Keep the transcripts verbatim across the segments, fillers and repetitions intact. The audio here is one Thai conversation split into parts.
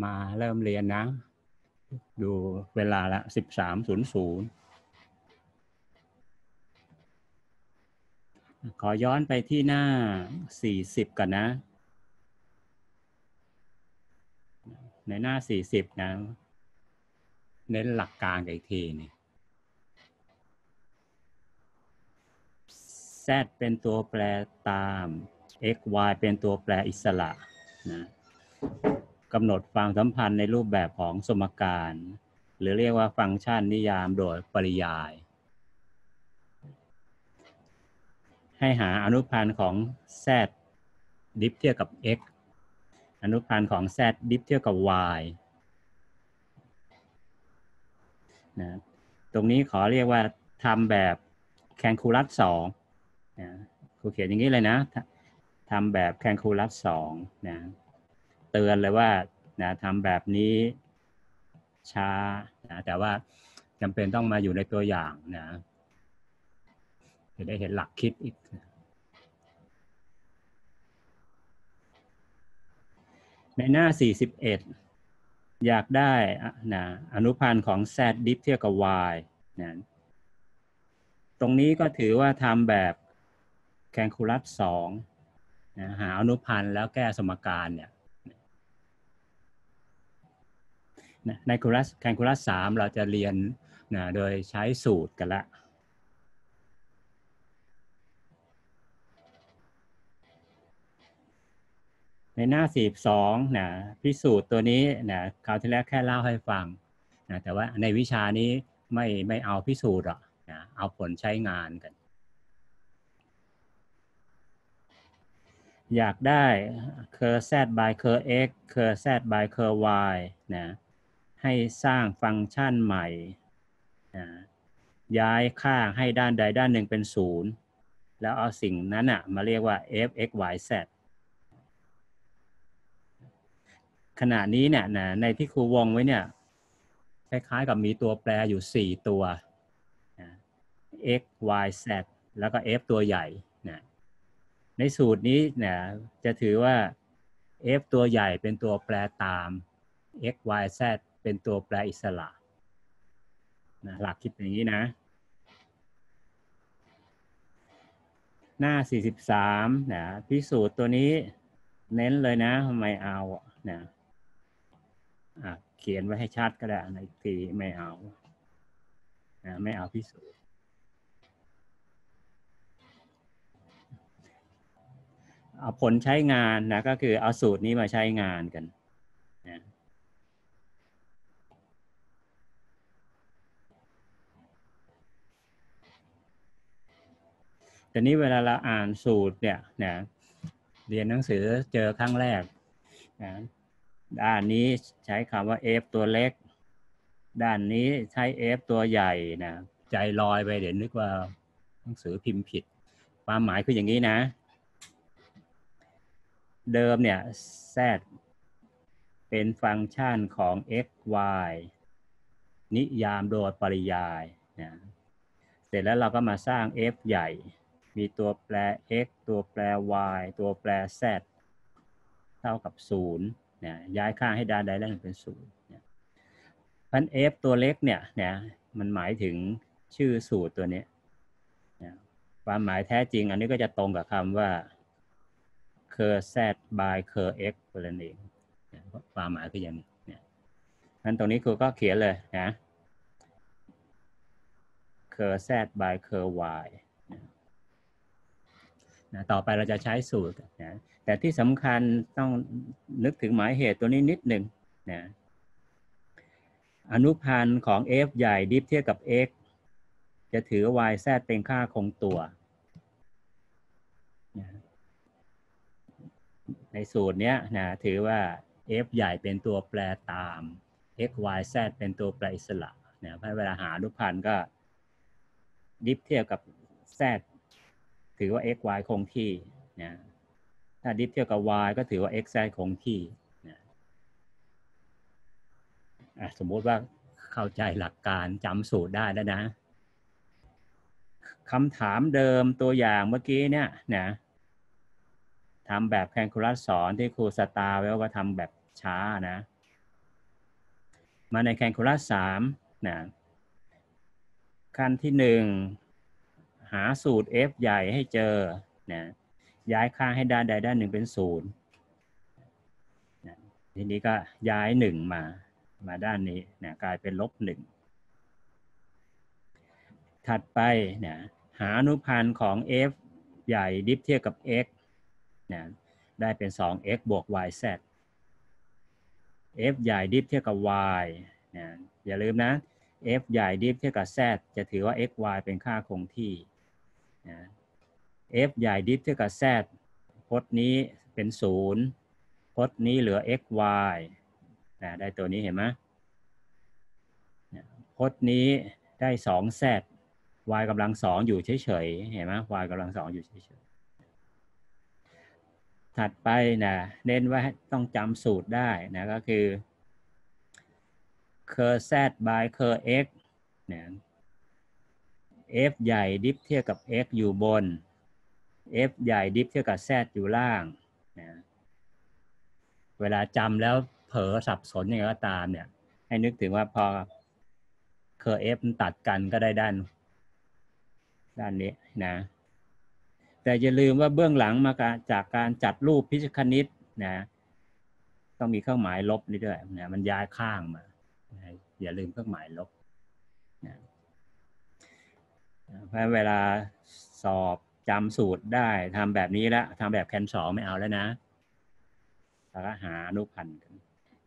มาเริ่มเรียนนะดูเวลาละสิบสามศูนย์ศูนย์ขอย้อนไปที่หน้าสี่สิบกันนะในหน้าสี่สิบนะเน้นหลักการอีกทีนี่ z เป็นตัวแปรตาม x y เป็นตัวแปรอิสระนะกำหนดความสัมพันธ์ในรูปแบบของสมการหรือเรียกว่าฟังก์ชันนิยามโดยปริยายให้หาอนุพันธ์ของ z ดิฟเทียบกับ x อนุพันธ์ของ z ดิฟเทียบกับ y นะตรงนี้ขอเรียกว่าทำแบบแคนคูลัสสองนะครูเขียนอย่างนี้เลยนะทำแบบแคนคูลัสสองนะเตือนเลยว่านะทำแบบนี้ช้านะแต่ว่าจำเป็นต้องมาอยู่ในตัวอย่างนะจะได้เห็นหลักคิดอีกในหน้าสี่สิบเอ็ดอยากได้นะอนุพันธ์ของ z ดิฟเทียบกับ y นะตรงนี้ก็ถือว่าทำแบบแคนคูลัสสองนะหาอนุพันธ์แล้วแก้สมการเนี่ยในคูลัสแคนคูลัสสามเราจะเรียนนะโดยใช้สูตรกันละในหน้าสี่สิบสองนะพิสูจน์ตัวนี้นะคราวที่แล้วแค่เล่าให้ฟังนะแต่ว่าในวิชานี้ไม่ไม่เอาพิสูจน์หรอกนะเอาผลใช้งานกันอยากได้เคอร์ z by เคอร์ x เคอร์ z by เคอร์ y นะให้สร้างฟังก์ชันใหม่นะย้ายค่าให้ด้านใดด้านหนึ่งเป็นศูนย์แล้วเอาสิ่งนั้นอ่ะมาเรียกว่า f x y z ขณะนี้เนี่ยนะในที่ครูวงไว้เนี่ยคล้ายๆกับมีตัวแปรอยู่สี่ตัวนะ x y z แล้วก็ f ตัวใหญ่นะในสูตรนี้นะจะถือว่า f ตัวใหญ่เป็นตัวแปรตาม x y z เป็นตัวแปรอิสระนะหลักคิดอย่างนี้นะหน้าสี่สิบสามนะพิสูจน์ตัวนี้เน้นเลยนะทำไมเอานะอ่ะเขียนไว้ให้ชัดก็ได้ในทีไม่เอานะไม่เอาพิสูจน์เอาผลใช้งานนะก็คือเอาสูตรนี้มาใช้งานกันนะแต่นี้เวลาเราอ่านสูตรเนี่ยนะเรียนหนังสือเจอครั้งแรกนะด้านนี้ใช้คำว่า f ตัวเล็กด้านนี้ใช้ f ตัวใหญ่นะใจลอยไปเดี๋ยวนึกว่าหนังสือพิมพ์ผิดความหมายคืออย่างนี้นะเดิมเนี่ย z เป็นฟังก์ชันของ x y นิยามโดยปริยายนะเสร็จแล้วเราก็มาสร้าง f ใหญ่มีตัวแปร x ตัวแปร y ตัวแปร z เท่ากับศูนย์นะย้ายค่าให้ด้านใดด้านหนึ่งเป็นศูนย์นะพัน f ตัวเล็กเนี่ยนะมันหมายถึงชื่อสูตรตัวนี้นะความหมายแท้จริงอันนี้ก็จะตรงกับคำว่า เคอร์ z by เคอร์ x นั่นเองความหมายคืออย่างนี้นั้นตรงนี้ครูก็เขียนเลยนะเคอร์ z by เคอร์ y นะต่อไปเราจะใช้สูตรนะแต่ที่สำคัญต้องนึกถึงหมายเหตุตัวนี้นิดหนึ่งนะอนุพันธ์ของ f ใหญ่ดิฟเทียบกับ x จะถือ y z เป็นค่าคงตัวนะในสูตรนี้นะถือว่า f ใหญ่เป็นตัวแปรตาม x y z เป็นตัวแปรอิสระนะเวลาหาอนุพันธ์ก็ดิฟเทียบกับ z ถือว่า x y คงที่นะถ้าดิฟเทียบกับ y ก็ถือว่า x z คงที่นะสมมติว่าเข้าใจหลักการจำสูตรได้แล้วนะคำถามเดิมตัวอย่างเมื่อกี้เนี่ยนะทำแบบแคนคูลัสสอนที่ครูสตาร์ไว้ว่าทำแบบช้านะมาในแคลคูลัสสามนะขั้นที่หนึ่งหาสูตร f ใหญ่ให้เจอนะย้ายค่าให้ด้านใดด้านหนึ่งเป็นศูนย์นะทีนี้ก็ย้ายหนึ่งมามาด้านนี้นะกลายเป็นลบหนึ่งถัดไปนะหาอนุพันธ์ของ f ใหญ่ดิฟเทียบกับ x นะได้เป็น สอง x บวก yz f ใหญ่ดิฟเทียบกับ y นะอย่าลืมนะ f ใหญ่ดิฟเทียบกับ z จะถือว่า x y เป็นค่าคงที่นะ f ใหญ่ดิฟเทียบกับ z พจน์นี้เป็นศูนย์พจน์นี้เหลือ x y นะได้ตัวนี้เห็นไหมพจน์นี้ได้ สอง z y กำลังสองอยู่เฉยๆเห็นไหม y กำลังสองอยู่เฉยๆถัดไปนะเน้นว่าต้องจำสูตรได้นะก็คือ cur z by cur x นะ f ใหญ่ดิฟเทียบกับ x อยู่บน f ใหญ่ดิฟเทียบกับ z อยู่ล่างนะเวลาจำแล้วเผลอสับสนอย่างไรก็ตามเนี่ยให้นึกถึงว่าพอ cur f ตัดกันก็ได้ด้านด้านนี้นะแต่อย่าลืมว่าเบื้องหลังมาจากการจัดรูปพิชคณิตนะต้องมีเครื่องหมายลบนี่ด้วยนะมันย้ายข้างมานะอย่าลืมเครื่องหมายลบนะเพราะเวลาสอบจำสูตรได้ทำแบบนี้แล้วทำแบบแคนสองไม่เอาแล้วนะแล้วก็หาอนุพันธ์กัน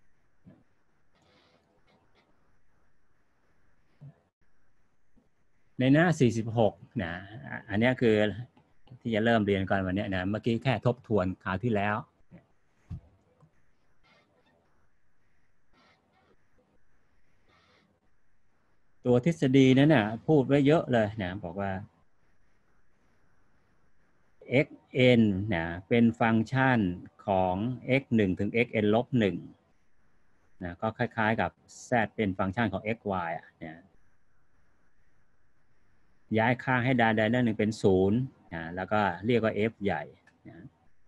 ในหน้าสี่สิบหกนะอันนี้คือที่จะเริ่มเรียนก่อนวันนี้นะเมื่อกี้แค่ทบทวนคราวที่แล้วตัวทฤษฎีนั้นนะพูดไว้เยอะเลยนะบอกว่า xn นะเป็นฟังก์ชันของ x หนึ่งถึง xn ลบหนึ่งนะก็คล้ายๆกับ z เป็นฟังก์ชันของ xy อ่ะนะย้ายค่าให้ด้านใดด้านหนึ่งเป็นศูนย์นะแล้วก็เรียกว่า f ใหญ่นะ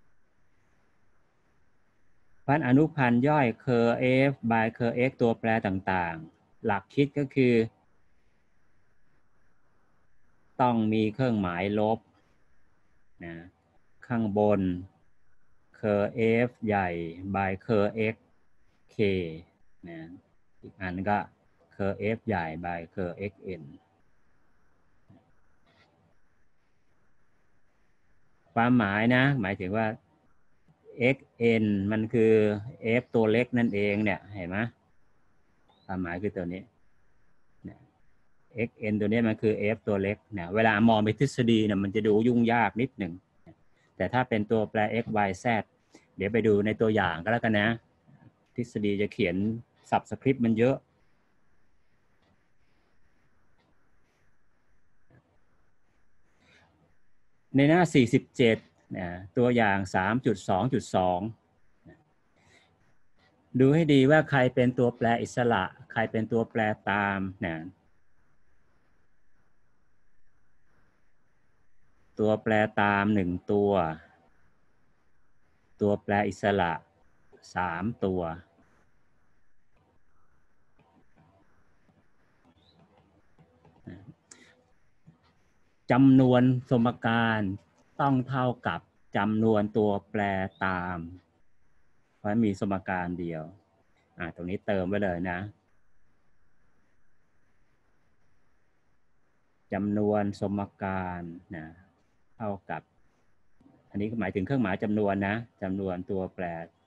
พันอนุพันธ์ย่อย cur f by cur x ตัวแปรต่างๆหลักคิดก็คือต้องมีเครื่องหมายลบนะข้างบน cur f ใหญ่ by cur x k นะอีกอันก็ cur f ใหญ่ by cur xn ความหมายนะหมายถึงว่า xn มันคือ f ตัวเล็กนั่นเองเนี่ยเห็นไหมความหมายคือตัวนี้ xn ตัวนี้มันคือ f ตัวเล็กเนี่ยเวลามองไปทฤษฎีเนี่ยมันจะดูยุ่งยากนิดหนึ่งแต่ถ้าเป็นตัวแปร x y z เดี๋ยวไปดูในตัวอย่างก็แล้วกันนะทฤษฎีจะเขียนสับสคริปต์มันเยอะในหน้าสี่สิบเจ็ดนะตัวอย่าง สามจุดสองจุดสอง ดูให้ดีว่าใครเป็นตัวแปรอิสระใครเป็นตัวแปรตามนะตัวแปรตามหนึ่งตัวตัวแปรอิสระสามตัวจำนวนสมการต้องเท่ากับจำนวนตัวแปรตามเพราะมีสมการเดียวอ่าตรงนี้เติมไว้เลยนะจำนวนสมการนะเท่ากับอันนี้หมายถึงเครื่องหมายจำนวนนะจำนวนตัวแปร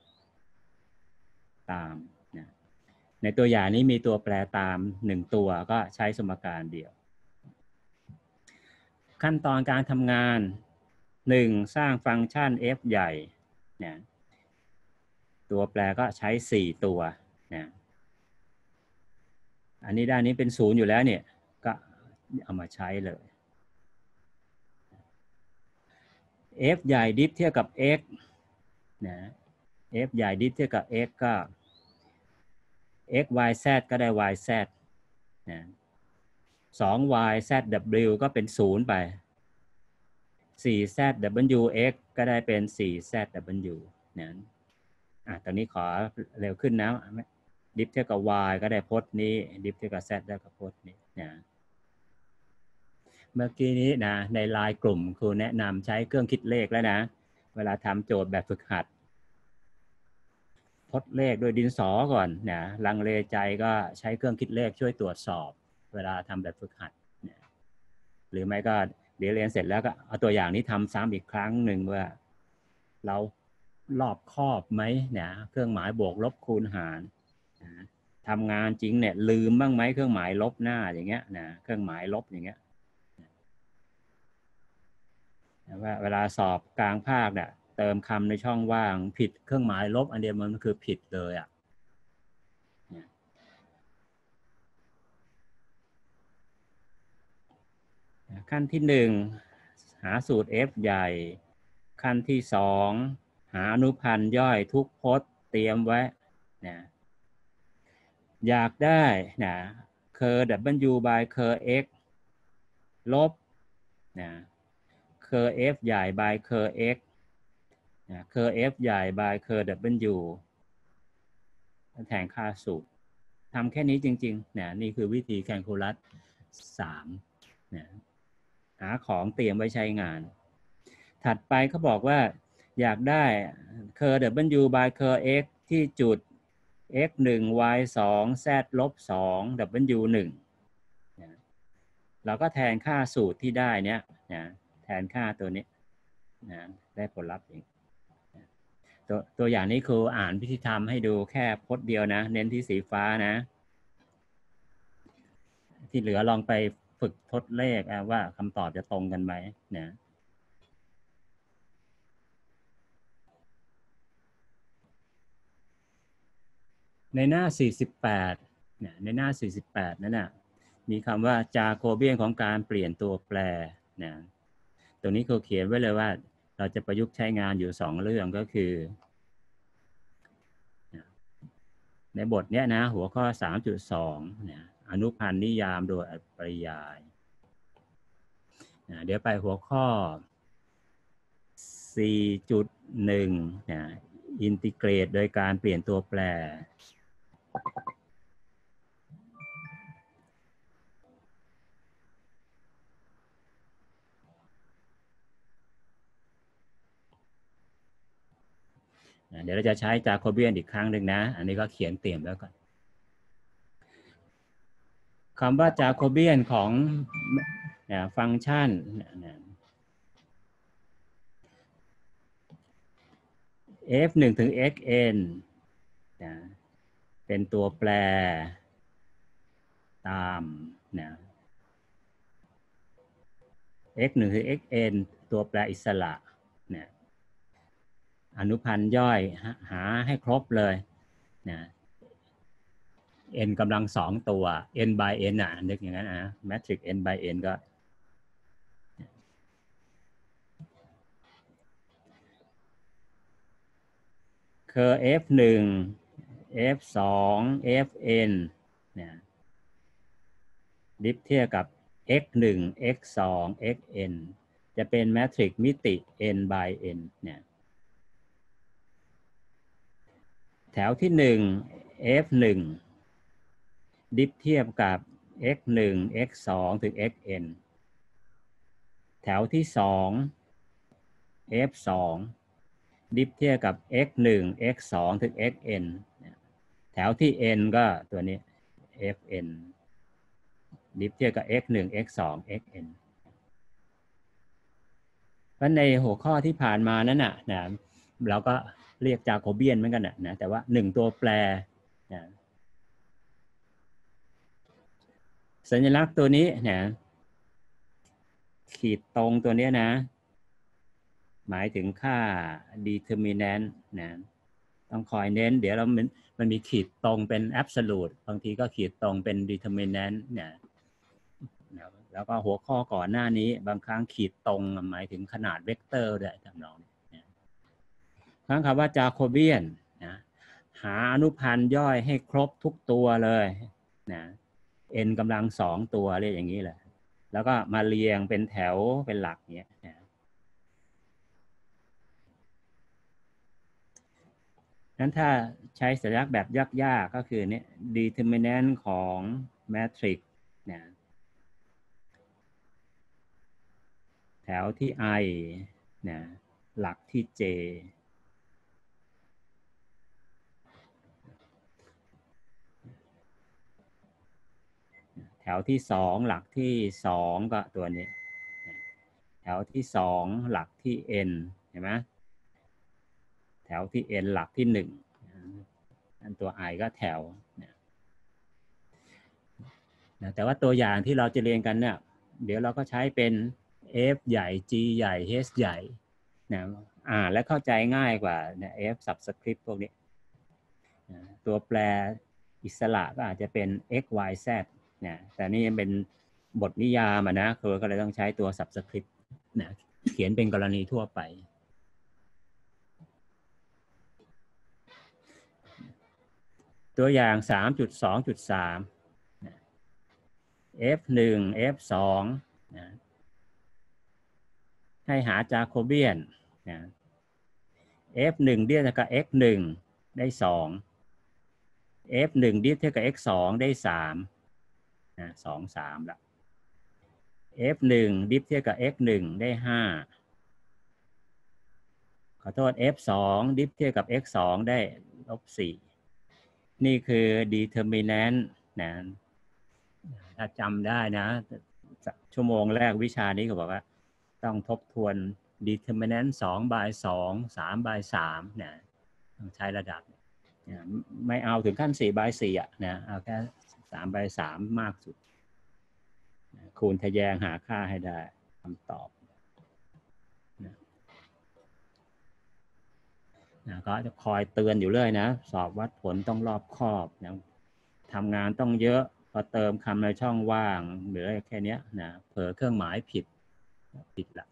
ตามนะในตัวอย่างนี้มีตัวแปรตามหนึ่งตัวก็ใช้สมการเดียวขั้นตอนการทำงานหนึ่งสร้างฟังก์ชัน f ใหญ่นะตัวแปรก็ใช้สี่ตัวนะอันนี้ด้านนี้เป็นศูนย์อยู่แล้วเนี่ยก็เอามาใช้เลย f ใหญ่ดิฟเทียบกับ x นะ f ใหญ่ดิฟเทียบกับ x ก็ x y z ก็ได้ y z นะสอง y z w ก็เป็นศูนย์ไปสี่ z w x ก็ได้เป็นสี่ z w นะอ่ะตอนนี้ขอเร็วขึ้นนะดิฟเท่ากับ y ก็ได้พจน์นี้ดิฟเท่ากับ z ได้กับพจน์นี้นะเมื่อกี้นี้นะในไลน์กลุ่มครูแนะนำใช้เครื่องคิดเลขแล้วนะเวลาทำโจทย์แบบฝึกหัดทดเลขโดยดินสอก่อนนะลังเลใจก็ใช้เครื่องคิดเลขช่วยตรวจสอบเวลาทำแบบฝึกหัดนะหรือไม่ก็เดี๋ยวเรียนเสร็จแล้วก็เอาตัวอย่างนี้ทำซ้ำอีกครั้งหนึ่งว่าเรารอบคอบไหมนะเครื่องหมายบวกลบคูณหารนะทำงานจริงเนี่ยลืมบ้างไหมเครื่องหมายลบหน้าอย่างเงี้ยนะเครื่องหมายลบอย่างเงี้ยว่าเวลาสอบกลางภาคเนี่ยเติมคำในช่องว่างผิดเครื่องหมายลบอันเดียวมันคือผิดเลยอ่ะขั้นที่หนึ่งหาสูตร f ใหญ่ขั้นที่สองหาอนุพันธ์ย่อยทุกพจน์เตรียมไว้นะอยากได้นะเคอร์ w by เคอร์ x ลบนะเคอร์ f ใหญ่ by เคอร์ x นะเคอร์ f ใหญ่ by เคอร์ w แทนค่าสูตรทำแค่นี้จริงๆนะนี่คือวิธีแคลคูลัสสามนะหาของเตรียมไว้ใช้งานถัดไปเขาบอกว่าอยากได้เคอร์ w by เคอร์ x ที่จุด x หนึ่ง y สอง z ลบสอง w หนึ่งนะเราก็แทนค่าสูตรที่ได้เนี้ยนะแทนค่าตัวนี้นะได้ผลลัพธ์เองตัวตัวอย่างนี้ครูอ่านพิธีธรรมให้ดูแค่พจน์เดียวนะเน้นที่สีฟ้านะที่เหลือลองไปฝึกทดเลขว่าคำตอบจะตรงกันไหมนะในหน้าสี่สิบแปดเนี่ยในหน้าสี่สิบแปดนั่นน่ะมีคำว่าจาโคเบียนของการเปลี่ยนตัวแปรนะตรงนี้เขาเขียนไว้เลยว่าเราจะประยุกต์ใช้งานอยู่สองเรื่องก็คือในบทเนี้ยนะหัวข้อ สามจุดสอง นะอนุพันธ์นิยามโดยปริยายนะเดี๋ยวไปหัวข้อ สี่จุดหนึ่ง นะอินทิเกรตโดยการเปลี่ยนตัวแปรเดี๋ยวเราจะใช้จาโคเบียนอีกครั้งหนึ่งนะอันนี้ก็เขียนเตรียมแล้วก่อนคำว่าจาโคเบียนของฟังก์ชัน f หนึ่งถึง xn นะเป็นตัวแปรตามนะ x หนึ่งถึง xn ตัวแปรอิสระนะอนุพันธ์ย่อยหาให้ครบเลยนะ n กำลังสองตัว n by n อ่ะนึกอย่างนั้นนะแมทริก n by n ก็คือ f หนึ่ง f สอง fn นะดิฟเทียบกับ x หนึ่ง x สอง xn จะเป็นแมทริกมิติ n by n เนี่ยแถวที่หนึ่ง f หนึ่ง ดิฟเทียบกับ x หนึ่ง x สอง ถึง xn แถวที่สอง f สอง ดิฟเทียบกับ x หนึ่ง x สอง ถึง xn แถวที่ n ก็ตัวนี้ fn ดิฟเทียบกับ x หนึ่ง x สอง xn เพราะในหัวข้อที่ผ่านมานั้นน่ะนะเราก็เรียกจาโคเบียนเหมือนกันนะนะแต่ว่าหนึ่งตัวแปรนะสัญลักษณ์ตัวนี้นะขีดตรงตัวนี้นะหมายถึงค่า determinant นะต้องคอยเน้นเดี๋ยวเรามันมันมีขีดตรงเป็น absolute บางทีก็ขีดตรงเป็น determinant เนี่ยแล้วก็หัวข้อก่อนหน้านี้บางครั้งขีดตรงหมายถึงขนาดเวกเตอร์ด้วยจำลองครั้งคำว่าจาโคเบียนนะหาอนุพันธ์ย่อยให้ครบทุกตัวเลยนะ n กำลังสองตัวเรียกอย่างนี้แหละแล้วก็มาเรียงเป็นแถวเป็นหลักเนี้ยนะนั้นถ้าใช้สัญลักษณ์แบบยากๆก็คือเนี่ย determinant ของ matrix เนี่ยแถวที่ i เนี่ยหลักที่ j แถวที่สองหลักที่สองก็ตัวนี้แถวที่สองหลักที่ n เห็นไหมแถวที่ n หลักที่หนึ่งอันตัว i ก็แถวนะแต่ว่าตัวอย่างที่เราจะเรียนกันเนี่ยเดี๋ยวเราก็ใช้เป็น f ใหญ่ g ใหญ่ h ใหญ่นะอ่านและเข้าใจง่ายกว่านะ f subscript พวกนี้นะตัวแปรอิสระก็อาจจะเป็น x y z นะแต่นี่เป็นบทนิยามนะครูก็เลยต้องใช้ตัว subscript นะเขียนเป็นกรณีทั่วไปตัวอย่าง สามจุดสองจุดสาม f หนึ่ง f สองนะให้หาจาโคเบียนนะ f หนึ่งเทียบกับ x หนึ่งได้สอง f หนึ่งเทียบกับ x สองได้สามนะสอง สามละ f หนึ่งดิฟเทียบกับ x หนึ่งได้ห้าขอโทษ f สองดิฟเทียบกับ x สองได้ลบสี่นี่คือ determinant นะถ้าจำได้นะชั่วโมงแรกวิชานี้ก็บอกว่าต้องทบทวน determinant สอง by สอง สาม by สามนะต้องใช้ระดับนะไม่เอาถึงขั้นสี่ by สี่อ่ะนะเอาแค่สาม by สามมากสุดคูณทะแยงหาค่าให้ได้คำตอบนะนะก็จะคอยเตือนอยู่เรื่อยนะสอบวัดผลต้องรอบคอบนะทำงานต้องเยอะพอเติมคำในช่องว่างหรือแค่นี้นะเผลอเครื่องหมายผิดผิดละ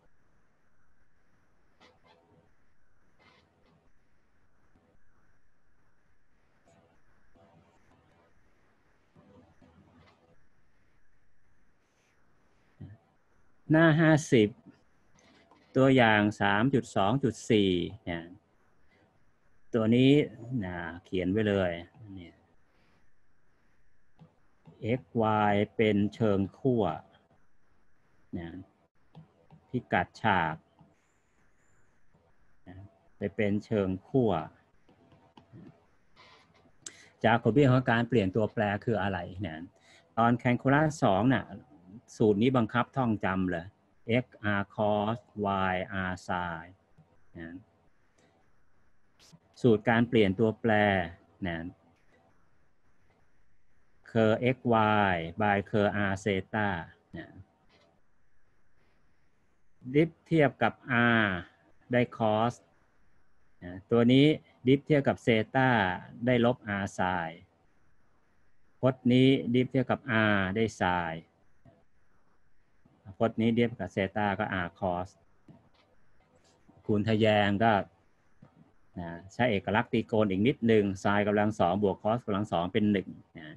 หน้าห้าสิบตัวอย่าง สามจุดสองจุดสี่ เนี่ยตัวนี้นะเขียนไว้เลยเนี่ย x y เป็นเชิงขั้วนะพิกัดฉากนะไปเป็นเชิงขั้วจาโคเบียนของการเปลี่ยนตัวแปรคืออะไรเนี่ยตอนแคลคูลัสสองน่ะสูตรนี้บังคับท่องจำเลย x r cos y r sin นะสูตรการเปลี่ยนตัวแปรนะเคอร์ x y by เคอร์ r เซตานะดิฟเทียบกับ r ได้ cos นะตัวนี้ดิฟเทียบกับเซตาได้ลบ r sin พจน์นี้ดิฟเทียบกับ r ได้ sin พจน์นี้ดิฟกับเซตาก็ r cos คูณทะแยงก็นะใช้เอกลักษณ์ตรีโกณอีกนิดหนึ่ง sin กำลังสองบวก cos กำลังสองเป็นหนึ่งนะ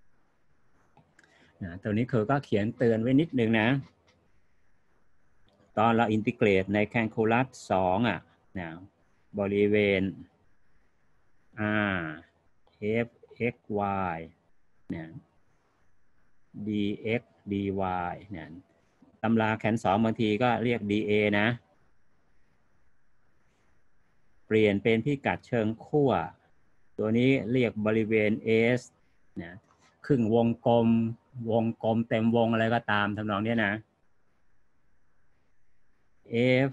นะตัวนี้คือก็เขียนเตือนไว้นิดหนึ่งนะตอนเราอินทิเกรตในแคลคูลัสสองอ่ะนะบริเวณ r f x y เนี่ย dx dy เนี่ยตำราแขนสองบางทีก็เรียก dA นะเปลี่ยนเป็นพิกัดเชิงขั้วตัวนี้เรียกบริเวณ S นะครึ่งวงกลมวงกลมเต็มวงอะไรก็ตามทำนองนี้นะ F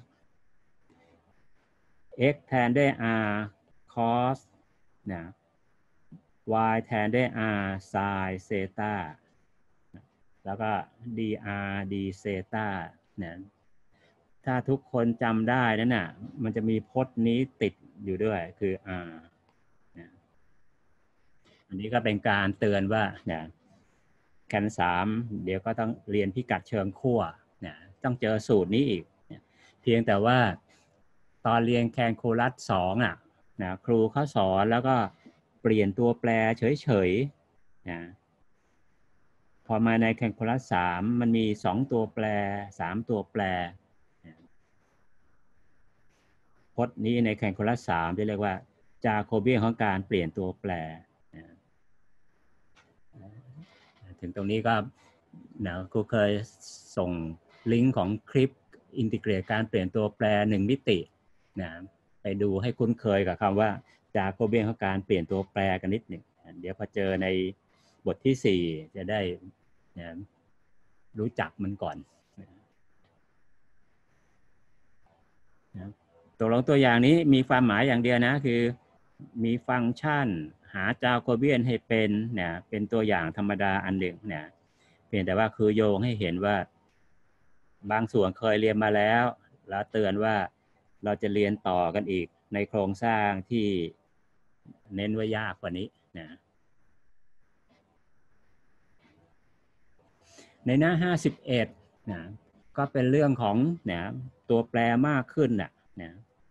x แทนด้วย r cos นะ y แทนด้วย r sin เซตาแล้วก็ dr d เซตาเนี่ยถ้าทุกคนจำได้นั่นน่ะมันจะมีพจน์นี้ติดอยู่ด้วยคือ r อันนี้ก็เป็นการเตือนว่าเนี่ยแคนสามเดี๋ยวก็ต้องเรียนพิกัดเชิงขั้วเนี่ยต้องเจอสูตรนี้อีกเพียงแต่ว่าตอนเรียนแคลคูลัสสองอ่ะนะครูเขาสอนแล้วก็เปลี่ยนตัวแปรเฉยๆนะพอมาในแคลคูลัสสามมันมีสองตัวแปรสามตัวแปรพจน์นี้ในแคลคูลัสสามจะเรียกว่าจาโคเบียนของการเปลี่ยนตัวแปรถึงตรงนี้ก็นะครูเคยส่งลิงก์ของคลิปอินทิเกรตการเปลี่ยนตัวแปรหนึ่งมิตินะไปดูให้คุ้นเคยกับคำว่าจาโคเบียนของการเปลี่ยนตัวแปรกันนิดหนึ่งเดี๋ยวพอเจอในบทที่สี่จะได้นะรู้จักมันก่อนนะตัวลงตัวอย่างนี้มีความหมายอย่างเดียวนะคือมีฟังก์ชันหาจาโคเบียนให้เป็นเนี่ยเป็นตัวอย่างธรรมดาอันหนึ่งเนี่ยเพียงแต่ว่าคือโยงให้เห็นว่าบางส่วนเคยเรียนมาแล้วแล้วเตือนว่าเราจะเรียนต่อกันอีกในโครงสร้างที่เน้นว่ายากกว่านี้นะในหน้าห้าสิบเอ็ดนะก็เป็นเรื่องของนะตัวแปรมากขึ้นนะนะ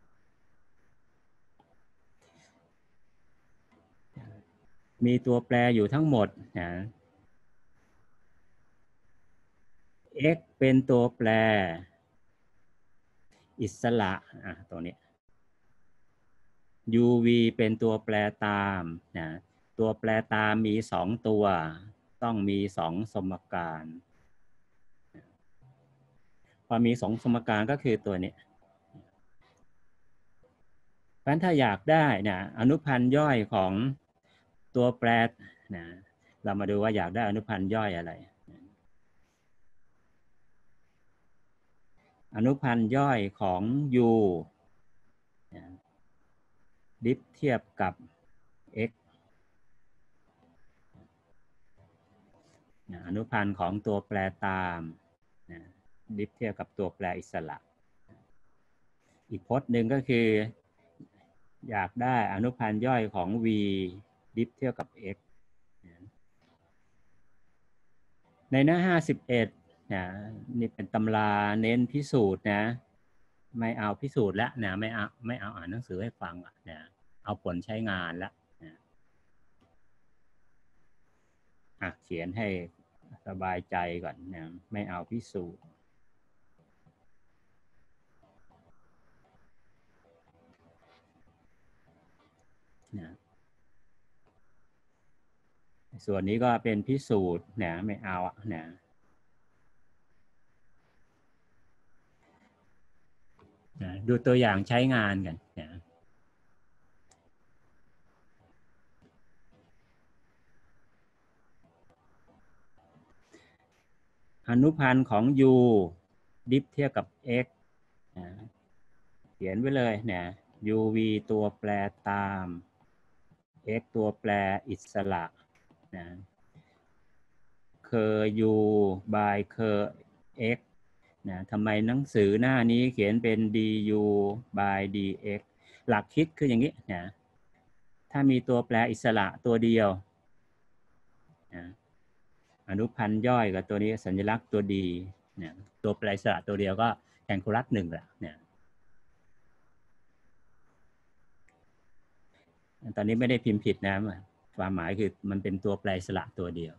มีตัวแปรอยู่ทั้งหมดนะ x เป็นตัวแปรอิสระอ่ะตัวนี้ uv เป็นตัวแปรตามนะตัวแปรตามมีสองตัวต้องมีสองสมการพอมีสองสมการก็คือตัวนี้เพราะฉะนั้นถ้าอยากได้นะอนุพันธ์ย่อยของตัวแปรนะเรามาดูว่าอยากได้อนุพันธ์ย่อยอะไรอนุพันธ์ย่อยของ u ดิฟเทียบกับ x อนุพันธ์ของตัวแปรตามดิฟเทียบกับตัวแปรอิสระอีกพจน์หนึ่งก็คืออยากได้อนุพันธ์ย่อยของ v ดิฟเทียบกับ x ในหน้าห้าสิบเอ็ดนะนี่เป็นตำราเน้นพิสูจน์นะไม่เอาพิสูจน์แล้วนะไม่เอาไม่เอาอ่านหนังสือให้ฟังนะเอาผลใช้งานแล้วนะอ่ะเขียนให้สบายใจก่อนนะไม่เอาพิสูจน์นะส่วนนี้ก็เป็นพิสูจน์นะไม่เอานะนะดูตัวอย่างใช้งานกันนะอนุพันธ์ของ u ดิฟเทียบกับ x นะเขียนไว้เลยนะ uv ตัวแปรตาม x ตัวแปรอิสระนะเคอร์ u by เคอร์ x นะทำไมหนังสือหน้านี้เขียนเป็น du by dx หลักคิดคืออย่างนี้นะถ้ามีตัวแปรอิสระตัวเดียวนะอนุพันธ์ย่อยกับตัวนี้สัญลักษณ์ตัวดีนะตัวแปรอิสระตัวเดียวก็แทนคูลัสหนึ่งแหละนะตอนนี้ไม่ได้พิมพ์ผิดนะความหมายคือมันเป็นตัวแปรอิสระตัวเดียว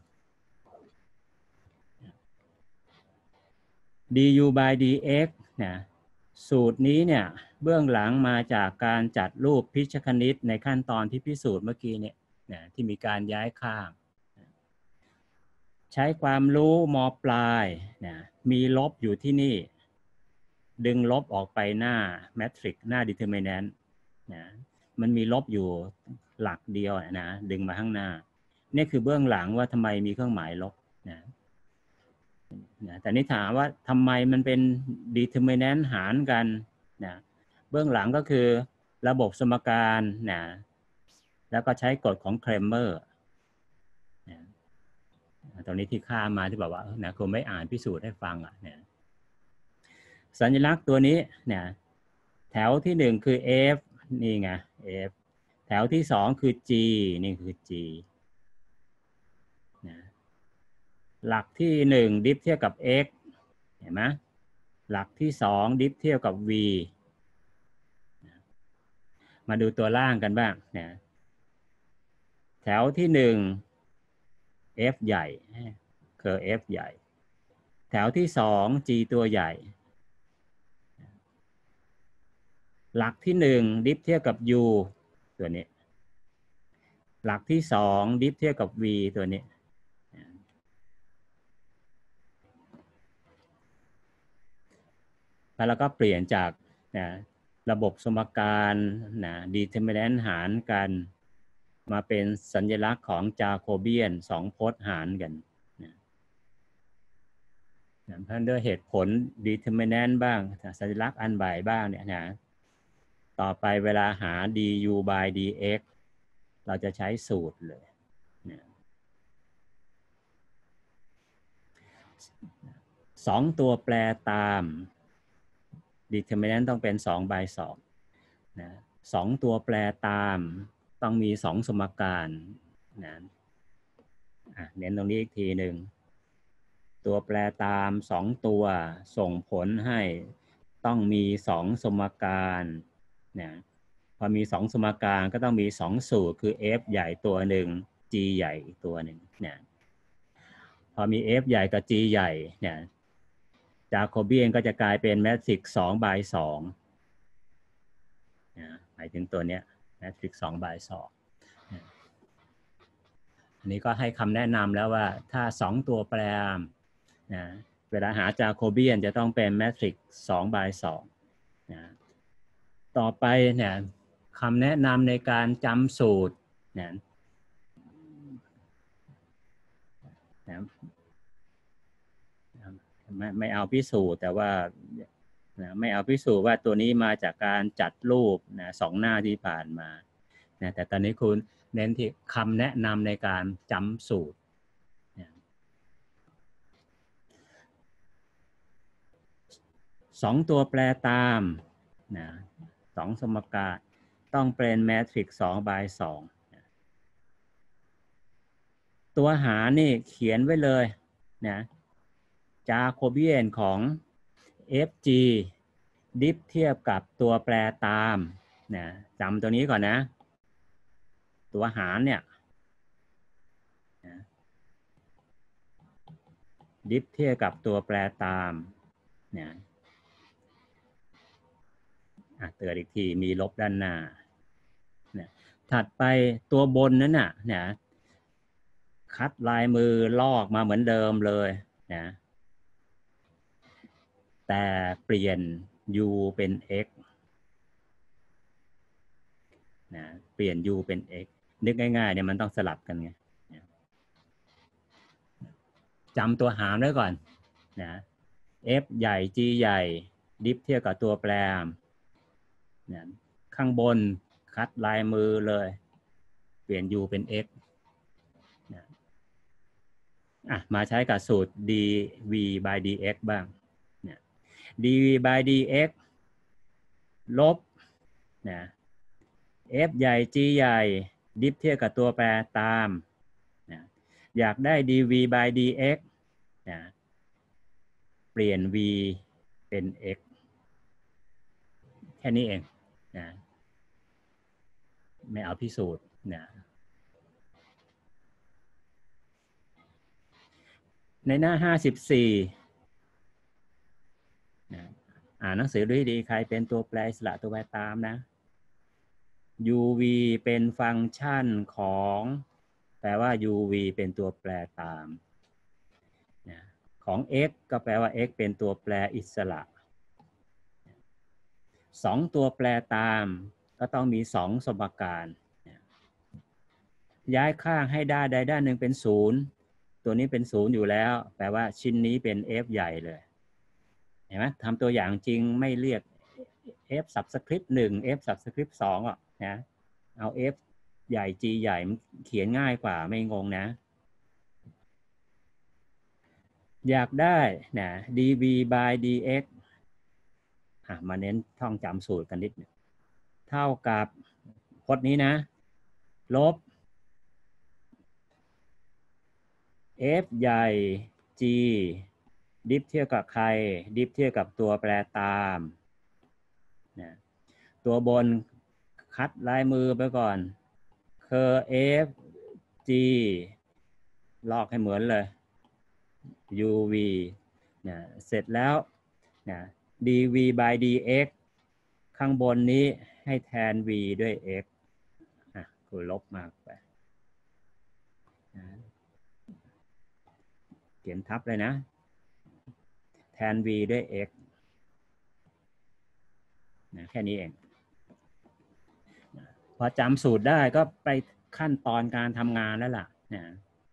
du by dx นะสูตรนี้เนี่ยเบื้องหลังมาจากการจัดรูปพิชคณิตในขั้นตอนที่พิสูจน์เมื่อกี้เนี่ยนะที่มีการย้ายข้างใช้ความรู้ม.ปลายนะมีลบอยู่ที่นี่ดึงลบออกไปหน้าแมทริกซ์หน้า determinant นะมันมีลบอยู่หลักเดียวนะดึงมาข้างหน้านี่คือเบื้องหลังว่าทำไมมีเครื่องหมายลบนะนะแต่นี่ถามว่าทำไมมันเป็น determinant หารกันนะเบื้องหลังก็คือระบบสมการนะแล้วก็ใช้กฎของเครมเมอร์นะตรงนี้ที่ข้ามมาที่บอกว่านะคงไม่อ่านพิสูจน์ให้ฟังอ่ะนะสัญลักษณ์ตัวนี้เนี่ยแถวที่หนึ่งคือ f นี่ไง f แถวที่สองคือ g นี่คือ g นะหลักที่หนึ่งดิฟเทียบกับ x เห็นไหมหลักที่สองดิฟเทียบกับ v มาดูตัวล่างกันบ้างนะแถวที่หนึ่ง f ใหญ่คือ f ใหญ่แถวที่สอง g ตัวใหญ่หลักที่หนึ่งดิฟเทียบกับ u ตัวนี้หลักที่สองดิฟเทียบกับ v ตัวนี้แล้วเราก็เปลี่ยนจากนะระบบสมการนะ determinant หารกันมาเป็นสัญลักษณ์ของจาโคเบียนสองพจน์หารกันนะเพราะด้วยเหตุผล determinant บ้างสัญลักษณ์อันใบบ้างเนี่ยนะต่อไปเวลาหา du by dx เราจะใช้สูตรเลยนะสองตัวแปรตาม determinant ต้องเป็นสอง by สองนะสองตัวแปรตามต้องมีสองสมการนะเน้นตรงนี้อีกทีหนึ่งตัวแปรตามสองตัวส่งผลให้ต้องมีสองสมการนะพอมีสองสมการก็ต้องมีสองสูตรคือ f ใหญ่ตัวหนึ่ง g ใหญ่อีกตัวหนึ่งนะพอมี f ใหญ่กับ g ใหญ่เนี่ยจาโคเบียนก็จะกลายเป็นแมทริกซ์สอง by สองนะหมายถึงตัวเนี้ยแมทริกซ์สอง by สองอันนี้ก็ให้คำแนะนำแล้วว่าถ้าสองตัวแปรนะเวลาหาจาโคเบียนจะต้องเป็นแมทริกซ์สอง by สองนะต่อไปเนี่ยคำแนะนำในการจำสูตรนะนะไม่ไม่เอาพิสูจน์แต่ว่านะไม่เอาพิสูจน์ว่าตัวนี้มาจากการจัดรูปนะสองหน้าที่ผ่านมานะแต่ตอนนี้คุณเน้นที่คำแนะนำในการจำสูตรนะสองตัวแปรตามนะสองสมการต้องเป็นแมทริกซ์สอง by สองนะตัวหารนี่เขียนไว้เลยนะจาโคเบียนของ fg ดิฟเทียบกับตัวแปรตามนะจำตัวนี้ก่อนนะตัวหารเนี่ยนะดิฟเทียบกับตัวแปรตามนะเตือนอีกทีมีลบด้านหน้านะถัดไปตัวบนนั้นน่ะนะคัดลายมือลอกมาเหมือนเดิมเลยนะแต่เปลี่ยน u เป็น x นะเปลี่ยน u เป็น x นึกง่ายๆเนี่ยมันต้องสลับกันไงจำตัวหารไว้ก่อนนะ f ใหญ่ g ใหญ่ดิฟเทียบกับตัวแปรนะข้างบนคัดลายมือเลยเปลี่ยน u เป็น x นะอ่ะมาใช้กับสูตร dv by dx บ้างนะ dv by dx ลบนะ f ใหญ่ g ใหญ่ดิฟเทียบกับตัวแปรตามนะอยากได้ dv by dx นะเปลี่ยน v เป็น x แค่นี้เองนะไม่เอาพิสูจน์นะในหน้าห้าสิบสี่นะอ่านหนังสือดูดีใครเป็นตัวแปรอิสระตัวแปรตามนะ uv เป็นฟังก์ชันของแปลว่า uv เป็นตัวแปรตามนะของ x ก็แปลว่า x เป็นตัวแปรอิสระสองตัวแปรตามก็ต้องมีสองสมการย้ายข้างให้ด้านใดด้านหนึ่งเป็นศูนย์ตัวนี้เป็นศูนย์อยู่แล้วแปลว่าชิ้นนี้เป็น f ใหญ่เลยเห็นไหมทำตัวอย่างจริงไม่เรียก f subscript หนึ่ง f subscript สองอ่ะนะเอา f ใหญ่ g ใหญ่เขียนง่ายกว่าไม่งงนะอยากได้นะ dv by dx มาเน้นท่องจำสูตรกันนิดนึงเท่ากับพจน์นี้นะลบ f ใหญ่ g ดิฟเทียบกับใครดิฟเทียบกับตัวแปรตามนะตัวบนคัดลายมือไปก่อนคือ f g ลอกให้เหมือนเลย uv นะเสร็จแล้วนะ dv by dx ข้างบนนี้ให้แทน v ด้วย x คือลบมากไปเขียนทับเลยนะแทน v ด้วย x นะแค่นี้เองพอจำสูตรได้ก็ไปขั้นตอนการทำงานแล้วล่ะนะ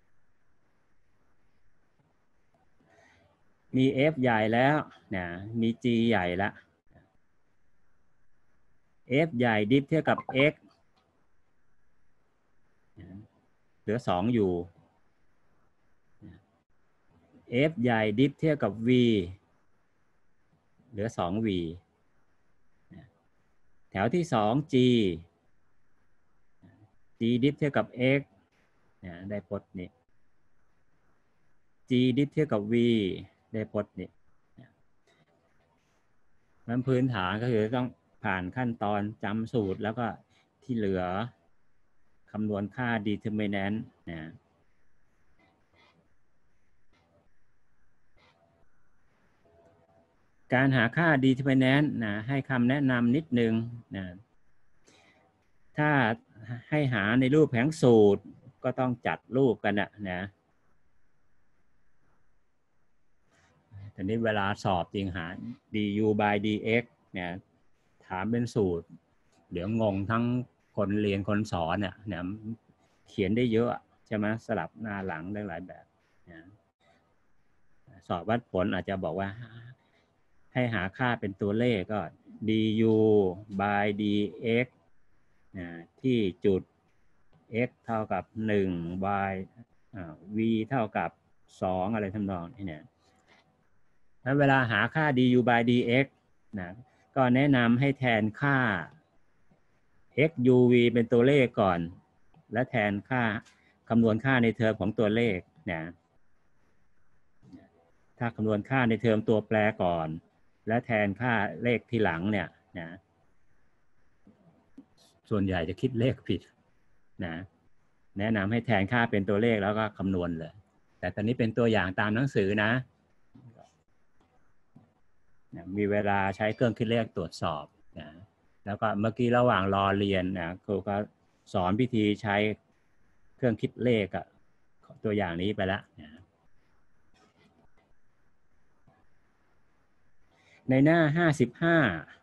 มี f ใหญ่แล้วนะมี g ใหญ่แล้ว f ใหญ่ดิฟเท่ากับ x เหลือสองอยู่ f ใหญ่ดิฟเท่ากับ v เหลือสอง v แถวที่สอง g g ดิฟเท่ากับ x ได้พจน์นี้ g ดิฟเท่ากับ v ได้พจน์นี้มันพื้นฐานก็คือต้องผ่านขั้นตอนจำสูตรแล้วก็ที่เหลือคำนวณค่า determinant นะการหาค่า determinant นะให้คำแนะนำนิดนึงนะถ้าให้หาในรูปแผงสูตรก็ต้องจัดรูปกันนะนะแต่นี้เวลาสอบจริงหา du by dx เนี่ยถามเป็นสูตรเดี๋ยวงงทั้งคนเรียนคนสอนเนี่ยเนี่ยเขียนได้เยอะใช่ไหมสลับหน้าหลังได้หลายแบบนะสอบวัดผลอาจจะบอกว่าให้หาค่าเป็นตัวเลขก็ du by dx นะที่จุด x เท่ากับหนึ่ง y v เท่ากับสองอะไรทำนองนี้เนี่ยแล้วเวลาหาค่า du by dx นะก็แนะนำให้แทนค่า x uv เป็นตัวเลขก่อนและแทนค่าคำนวณค่าในเทอมของตัวเลขนะถ้าคำนวณค่าในเทอมตัวแปรก่อนและแทนค่าเลขทีหลังเนี่ยนะส่วนใหญ่จะคิดเลขผิดนะแนะนำให้แทนค่าเป็นตัวเลขแล้วก็คำนวณเลยแต่ตอนนี้เป็นตัวอย่างตามหนังสือนะมีเวลาใช้เครื่องคิดเลขตรวจสอบนะแล้วก็เมื่อกี้ระหว่างรอเรียนนะครูก็สอนวิธีใช้เครื่องคิดเลขอะตัวอย่างนี้ไปแล้วนะในหน้าห้าสิบห้า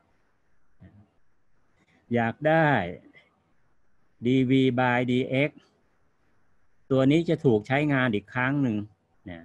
อยากได้ dv by dx ตัวนี้จะถูกใช้งานอีกครั้งหนึ่งนะ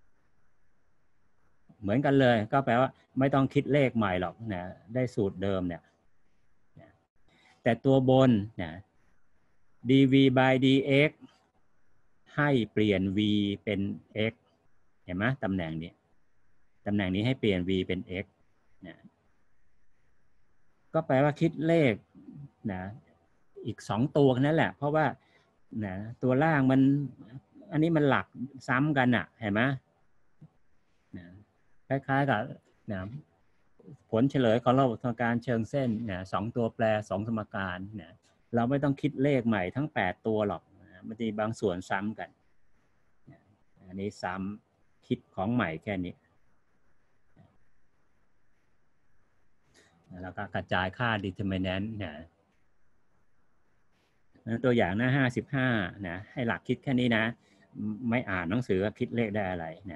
เหมือนกันเลยก็แปลว่าไม่ต้องคิดเลขใหม่หรอกนะได้สูตรเดิมเนี่ยแต่ตัวบนนะ dv by dx ให้เปลี่ยน v เป็น x เห็นไหมตำแหน่งนี้ตำแหน่งนี้ให้เปลี่ยน v เป็น x นะก็แปลว่าคิดเลขนะอีกสองตัวนั่นแหละเพราะว่านะตัวล่างมันอันนี้มันหลักซ้ำกันอ่ะเห็นไหมนะคล้ายๆกับนะผลเฉลยของระบบสมการเชิงเส้นนะสองตัวแปรสองสมการนะเราไม่ต้องคิดเลขใหม่ทั้งแปดตัวหรอกนะมันจะมีบางส่วนซ้ำกันนะอันนี้ซ้ำคิดของใหม่แค่นี้แล้วก็กระจายค่า determinant นะตัวอย่างหน้าห้าสิบห้านะให้หลักคิดแค่นี้นะไม่อ่านหนังสือคิดเลขได้อะไรนะ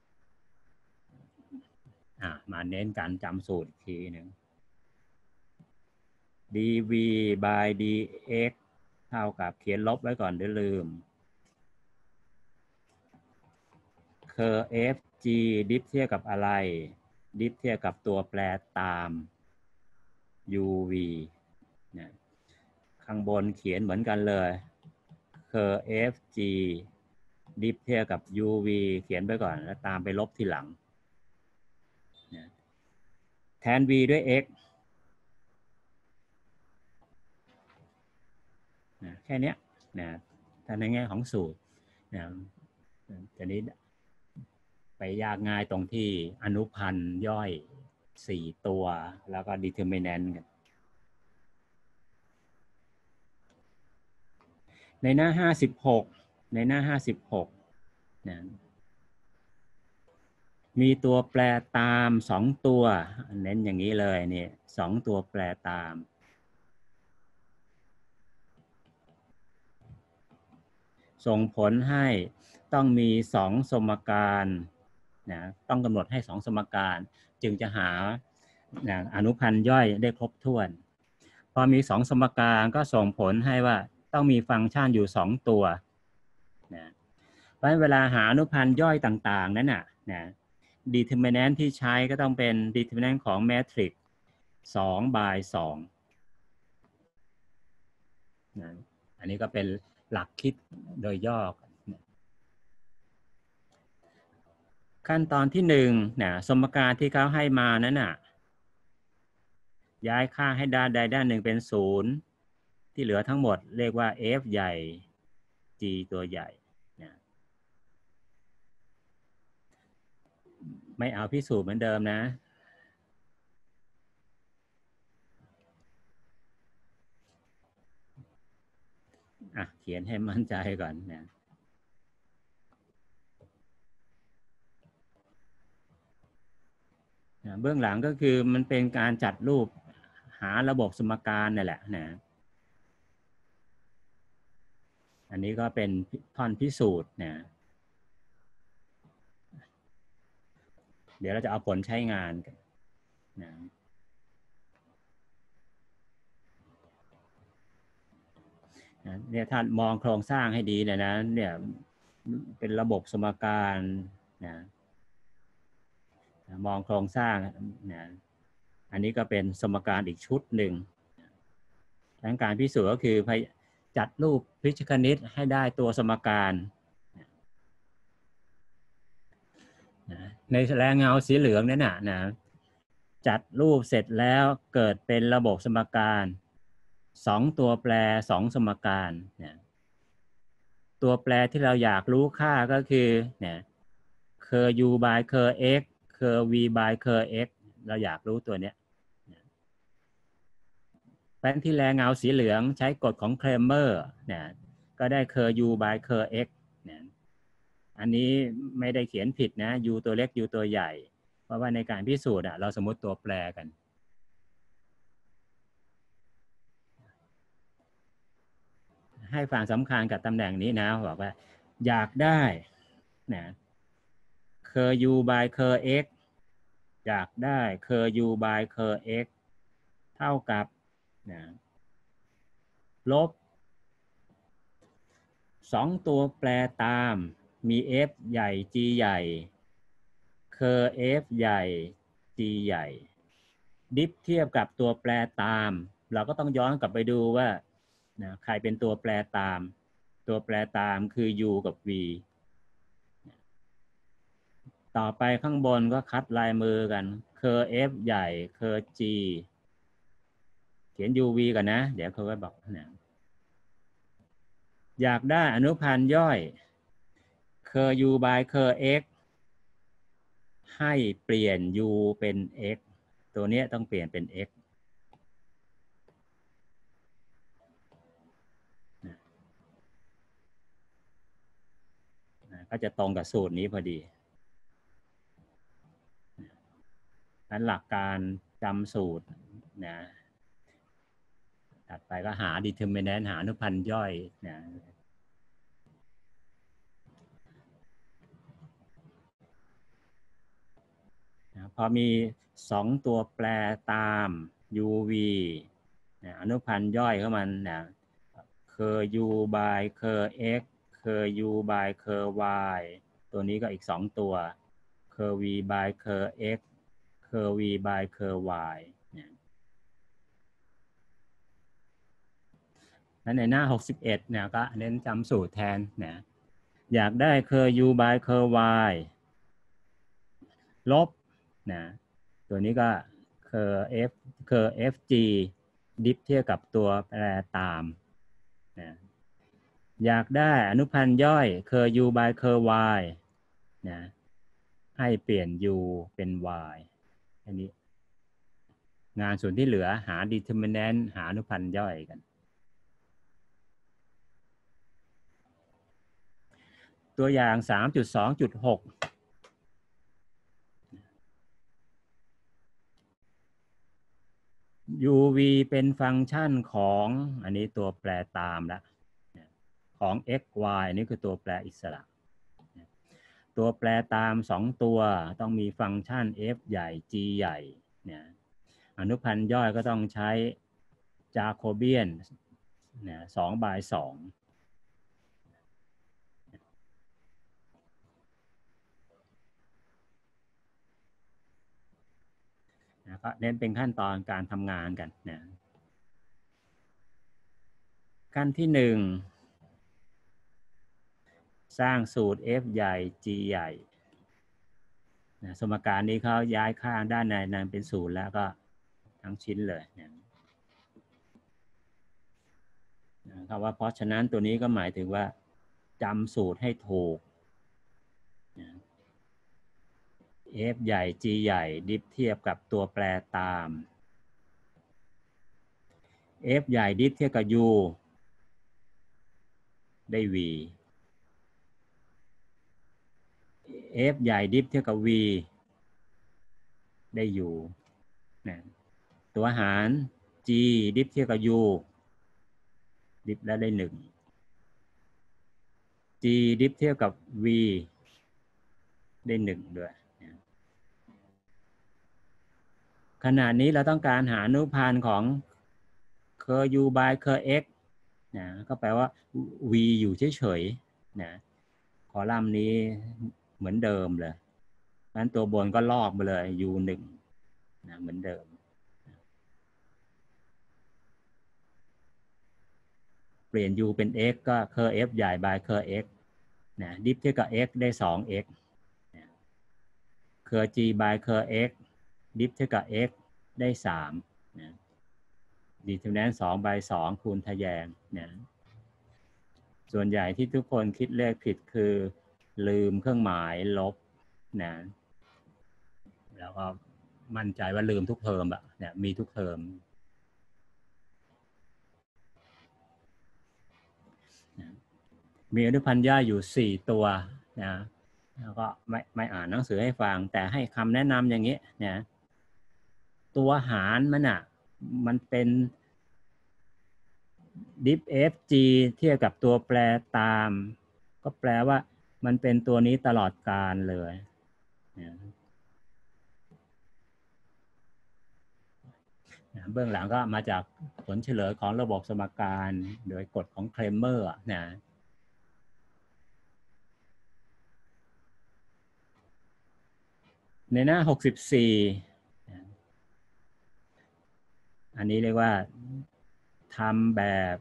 อ่ะมาเน้นการจำสูตรอีกทีหนึ่ง dv by dx เท่ากับเขียนลบไว้ก่อนเดี๋ยวลืม curve fg ดิฟเทียบกับอะไรดิฟเทียบกับตัวแปรตาม uv นะข้างบนเขียนเหมือนกันเลย curve fg ดิฟเทียบกับ uv เขียนไปก่อนแล้วตามไปลบทีหลังนะแทน v ด้วย x นะแค่นี้นะถ้าในแง่ของสูตรนะทีนี้ไปยากง่ายตรงที่อนุพันธ์ย่อยสี่ตัวแล้วก็ determinant กันในหน้าห้าสิบหกในหน้าห้าสิบหกนะมีตัวแปรตามสองตัวเน้นอย่างนี้เลยเนี่ยสองตัวแปรตามส่งผลให้ต้องมีสองสมการนะต้องกำหนดให้สองสมการจึงจะหานะอนุพันธ์ย่อยได้ครบถ้วนพอมีสองสมการก็ส่งผลให้ว่าต้องมีฟังก์ชันอยู่สองตัวนะเพราะฉะนั้นเวลาหาอนุพันธ์ย่อยต่างๆนั้นน่ะนะ determinant ที่ใช้ก็ต้องเป็น determinant ของ matrix สอง by สองนะอันนี้ก็เป็นหลักคิดโดยย่อขั้นตอนที่หนึ่งนะสมการที่เขาให้มานั้นน่ะย้ายค่าให้ด้านใดด้านหนึ่งเป็นศูนย์ที่เหลือทั้งหมดเรียกว่า f ใหญ่ g ตัวใหญ่นะไม่เอาพิสูจน์เหมือนเดิมนะอ่ะเขียนให้มั่นใจก่อนนะเบื้องหลังก็คือมันเป็นการจัดรูปหาระบบสมการนั่นแหละนะอันนี้ก็เป็นท่อนพิสูจน์นะเดี๋ยวเราจะเอาผลใช้งานกันนะเนี่ยถ้ามองโครงสร้างให้ดีเลยนะเนี่ยเป็นระบบสมการนะมองโครงสร้างนะอันนี้ก็เป็นสมการอีกชุดหนึ่งทั้งการพิสูจน์ก็คือจัดรูปพิชคณิตให้ได้ตัวสมการในแรงเงาสีเหลืองนั่นน่ะนะจัดรูปเสร็จแล้วเกิดเป็นระบบสมการสองตัวแปรสองสมการนะตัวแปรที่เราอยากรู้ค่าก็คือเนี่ยเคอร์ u by เคอร์ x เคอร์ v by เคอร์ x เราอยากรู้ตัวเนี้ยแปลที่แรงเงาสีเหลืองใช้กฎของเครมเมอร์เนี่ยก็ได้เคอร์ u by เคอร์ x เนี่ยอันนี้ไม่ได้เขียนผิดนะ u ตัวเล็ก u ตัวใหญ่เพราะว่าในการพิสูจน์เราสมมติตัวแปรกันให้ความสำคัญกับตำแหน่งนี้นะบอกว่าอยากได้นะเคอร์ u by เคอร์ x อยากได้เคอร์ u by เคอร์ x เท่ากับนะลบสองตัวแปรตามมี f ใหญ่ g ใหญ่เคอร์ f ใหญ่ g ใหญ่ดิฟเทียบกับตัวแปรตามเราก็ต้องย้อนกลับไปดูว่านะใครเป็นตัวแปรตามตัวแปรตามคือ u กับ v ต่อไปข้างบนก็คัดลายมือกันเคอร์ f ใหญ่เคอร์ g เขียน uv ก่อนนะเดี๋ยวเขาก็บอกนะอยากได้อนุพันธ์ย่อยเคอร์ u by เคอร์ x ให้เปลี่ยน u เป็น x ตัวนี้ต้องเปลี่ยนเป็น x ก็จะตรงกับสูตรนี้พอดีนั้นหลักการจำสูตรนะถัดไปก็หา determinant หาอนุพันธ์ย่อยนะนะพอมีสองตัวแปรตาม uv นะอนุพันธ์ย่อยของมันนะเคอร์ u by เคอร์ x เคอร์ u by เคอร์ y ตัวนี้ก็อีกสองตัวเคอร์ v by เคอร์ x เคอร์ v by เคอร์ y นั้นในหน้าหกสิบเอ็ดเนี่ยก็เน้นจำสูตรแทนนะอยากได้เคอร์ u by เคอร์ y ลบนะตัวนี้ก็เคอร์ f เคอร์ fg ดิฟเทียบกับตัวแปรตามนะอยากได้อนุพันธ์ย่อยเคอร์ u by เคอร์ y นะให้เปลี่ยน u เป็น y อันนี้งานส่วนที่เหลือหา determinant หาอนุพันธ์ย่อยกันตัวอย่าง สามจุดสองจุดหก uv เป็นฟังก์ชันของอันนี้ตัวแปรตามแล้วขของ x y นี่คือตัวแปรอิสระตัวแปรตามสองตัวต้องมีฟังก์ชัน f ใหญ่ g ใหญ่เนี่ยอนุพันธ์ย่อยก็ต้องใช้จาโคเบียนเนี่ยสองบายสองนะก็เน้นเป็นขั้นตอนการทำงานกันนะขั้นที่หนึ่งสร้างสูตร f ใหญ่ g ใหญ่นะสมการนี้เขาย้ายข้างด้านในนั้นเป็นศูนย์แล้วก็ทั้งชิ้นเลยนะนะครับว่าเพราะฉะนั้นตัวนี้ก็หมายถึงว่าจำสูตรให้ถูกนะ f ใหญ่ g ใหญ่ดิฟเทียบกับตัวแปรตาม f ใหญ่ดิฟเทียบกับ u ได้ v f ใหญ่ดิฟเทียบกับ v ได้ u นะตัวหาร g ดิฟเทียบกับ u ดิฟแล้วได้หนึ่ง g ดิฟเทียบกับ v ได้หนึ่งด้วยขณะนี้เราต้องการหาอนุพันธ์ของเคอร์ u by เคอร์ x นะก็แปลว่า v อยู่เฉยๆนะคอลัมน์นี้เหมือนเดิมเลยงั้นตัวบนก็ลอกไปเลย u หนึ่งนะเหมือนเดิมเปลี่ยน u เป็น x ก็เคอร์ f ใหญ่ by เคอร์ x นะดิฟเทียบกับ x ได้ สอง x เคอร์ g by เคอร์ x ดิฟเท่ากับ x ได้สามนะดีเทอร์มินนต์สอง by สองคูณทะแยงนะส่วนใหญ่ที่ทุกคนคิดเลขผิดคือลืมเครื่องหมายลบนะแล้วก็มั่นใจว่าลืมทุกเทอมอะเนี่ยมีทุกเทอมนะมีอนุพันธ์ย่อยอยู่สี่ตัวนะแล้วก็ไม่ไม่อ่านหนังสือให้ฟังแต่ให้คำแนะนำอย่างนี้นะตัวหารมันอ่ะมันเป็นดิฟ fg เทียบกับตัวแปรตามก็แปลว่ามันเป็นตัวนี้ตลอดกาลเลยนะเบื้องหลังก็มาจากผลเฉลยของระบบสมการโดยกฎของเคลมเมอร์นะในหน้าหกสิบสี่อันนี้เรียกว่าทำแบบ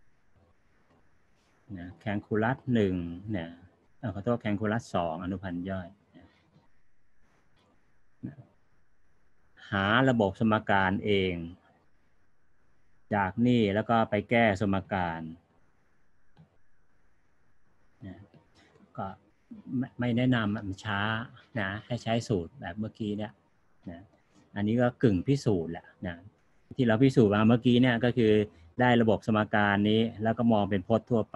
นะแคลคูลัสหนึ่งเนี่ยขอโทษแคลคูลัสสองอนุพันธ์ย่อยนะหาระบบสมการเองจากนี่แล้วก็ไปแก้สมการนะก็ไม่แนะนำมันช้านะให้ใช้สูตรแบบเมื่อกี้เนี่ยนะอันนี้ก็กึ่งพิสูจน์แหละนะที่เราพิสูจน์มาเมื่อกี้เนี่ยก็คือได้ระบบสมการนี้แล้วก็มองเป็นพจน์ทั่วไป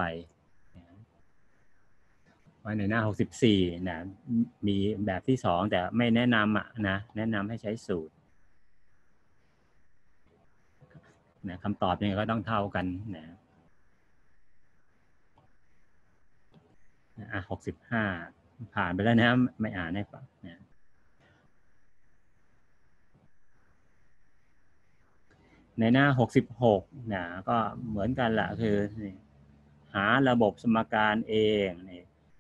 ไว้ในหน้าหกสิบสี่นะมีแบบที่สองแต่ไม่แนะนำอ่ะนะแนะนำให้ใช้สูตรนะคำตอบยังไงก็ต้องเท่ากันนะอ่ะหกสิบห้าผ่านไปแล้วนะไม่อ่านให้ฟังนะในหน้าหกสิบหกนะก็เหมือนกันแหละคือหาระบบสมการเองนี่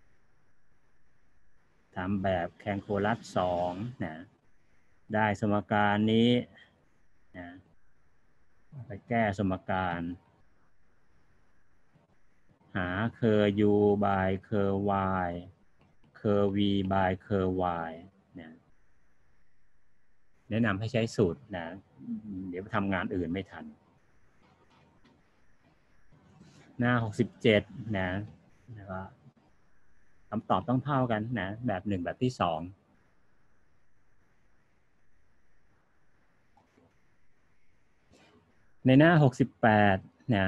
ทำแบบแคลคูลัสสองนะได้สมการนี้นะไปแก้สมการหาเคอร์ u by เคอร์ y เคอร์ v by เคอร์ y นะแนะนำให้ใช้สูตรนะเดี๋ยวทำงานอื่นไม่ทันหน้าหกสิบเจ็ดนะแล้วก็คำตอบต้องเท่ากันนะแบบหนึ่งแบบที่สองในหน้าหกสิบแปดนะ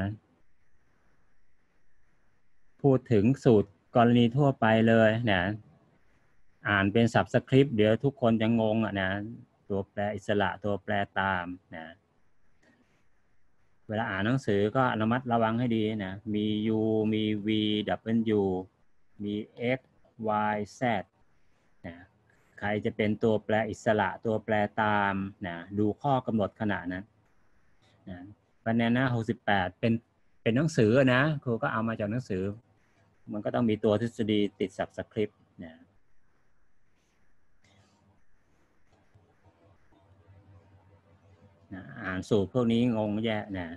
พูดถึงสูตรกรณีทั่วไปเลยนะอ่านเป็นสับสคริปต์เดี๋ยวทุกคนจะงงอ่ะนะตัวแปรอิสระตัวแปรตามนะเวลาอ่านหนังสือก็ระมัดระวังให้ดีนะมี u มี v w มี x y z นะใครจะเป็นตัวแปรอิสระตัวแปรตามนะดูข้อกำหนดขณะนั้นนะคะแนนหน้าหกสิบแปดเป็นเป็นหนังสือนะครูก็เอามาจากหนังสือมันก็ต้องมีตัวทฤษฎีติด subscript นะนะอ่านสูตรพวกนี้งงแย่นะ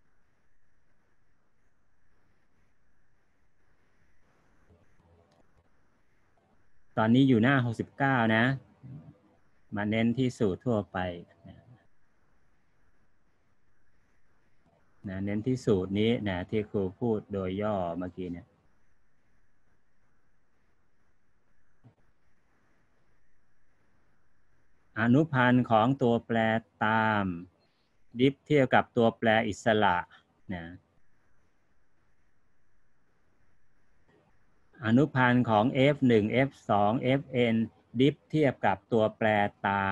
ตอนนี้อยู่หน้าหกสิบเก้านะมาเน้นที่สูตรทั่วไปนะนะเน้นที่สูตรนี้นะที่ครูพูดโดยย่อเมื่อกี้เนี่ยอนุพันธ์ของตัวแปรตามดิฟเทียบกับตัวแปรอิสระนะอนุพันธ์ของ เอฟ หนึ่ง เอฟ สอง เอฟ เอ็น ดิฟเทียบกับตัวแปรตาม